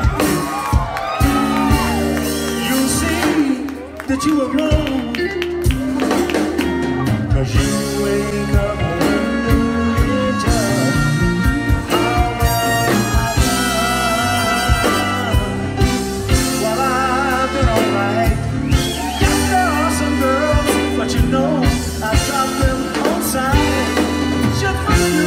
You'll see that you are wrong, 'cause you wake up wondering just how well I've done. Well, I've been alright. Yes, there are some girls, but you know I dropped them on side just for you.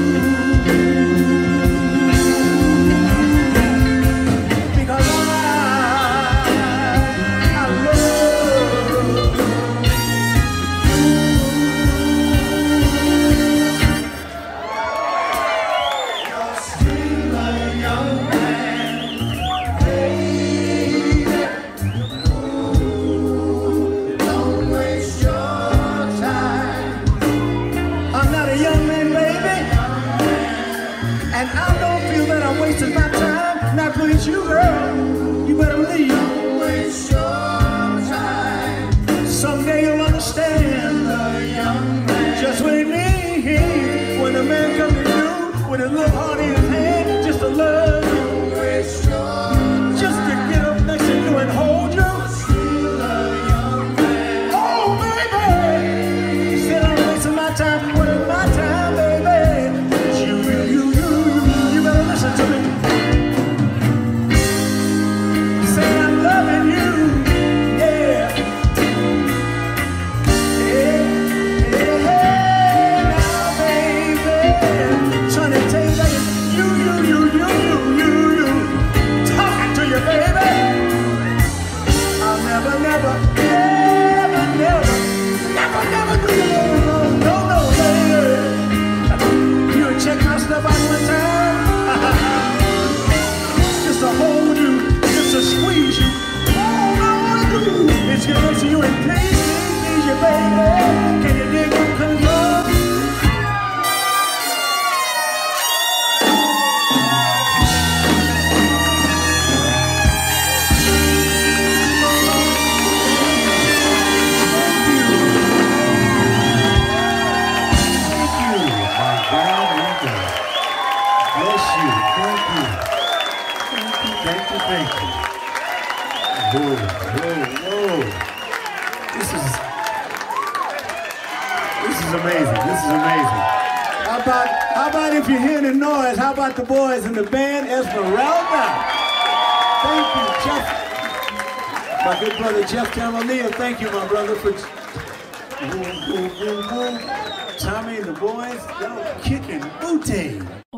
And I don't feel that I'm wasting my time. Now please you, girl, you better leave. Don't waste your time. Someday you'll understand. Just wait me when a man comes to you with a little heart in his hand, just to love you. Just to get up next to you and hold you. Oh, baby, you said I'm wasting my time. What is my time, baby? Listen to me. Say I'm loving you, yeah. Yeah, yeah, now baby, trying to tell you that you, talking to you, baby. I'll never do you wrong, no, baby. You check my stuff out one time. Just to hold you, just to squeeze you. All I wanna do is get next to you and please you, baby. Can you dig what comes up? Thank you. Whoa. This is amazing. How about if you hear the noise, how about the boys in the band, Esmeralda? Thank you, Jeff. My good brother, Jeff Cavalier. Thank you, my brother, for Tommy and the boys. Y'all kicking booty.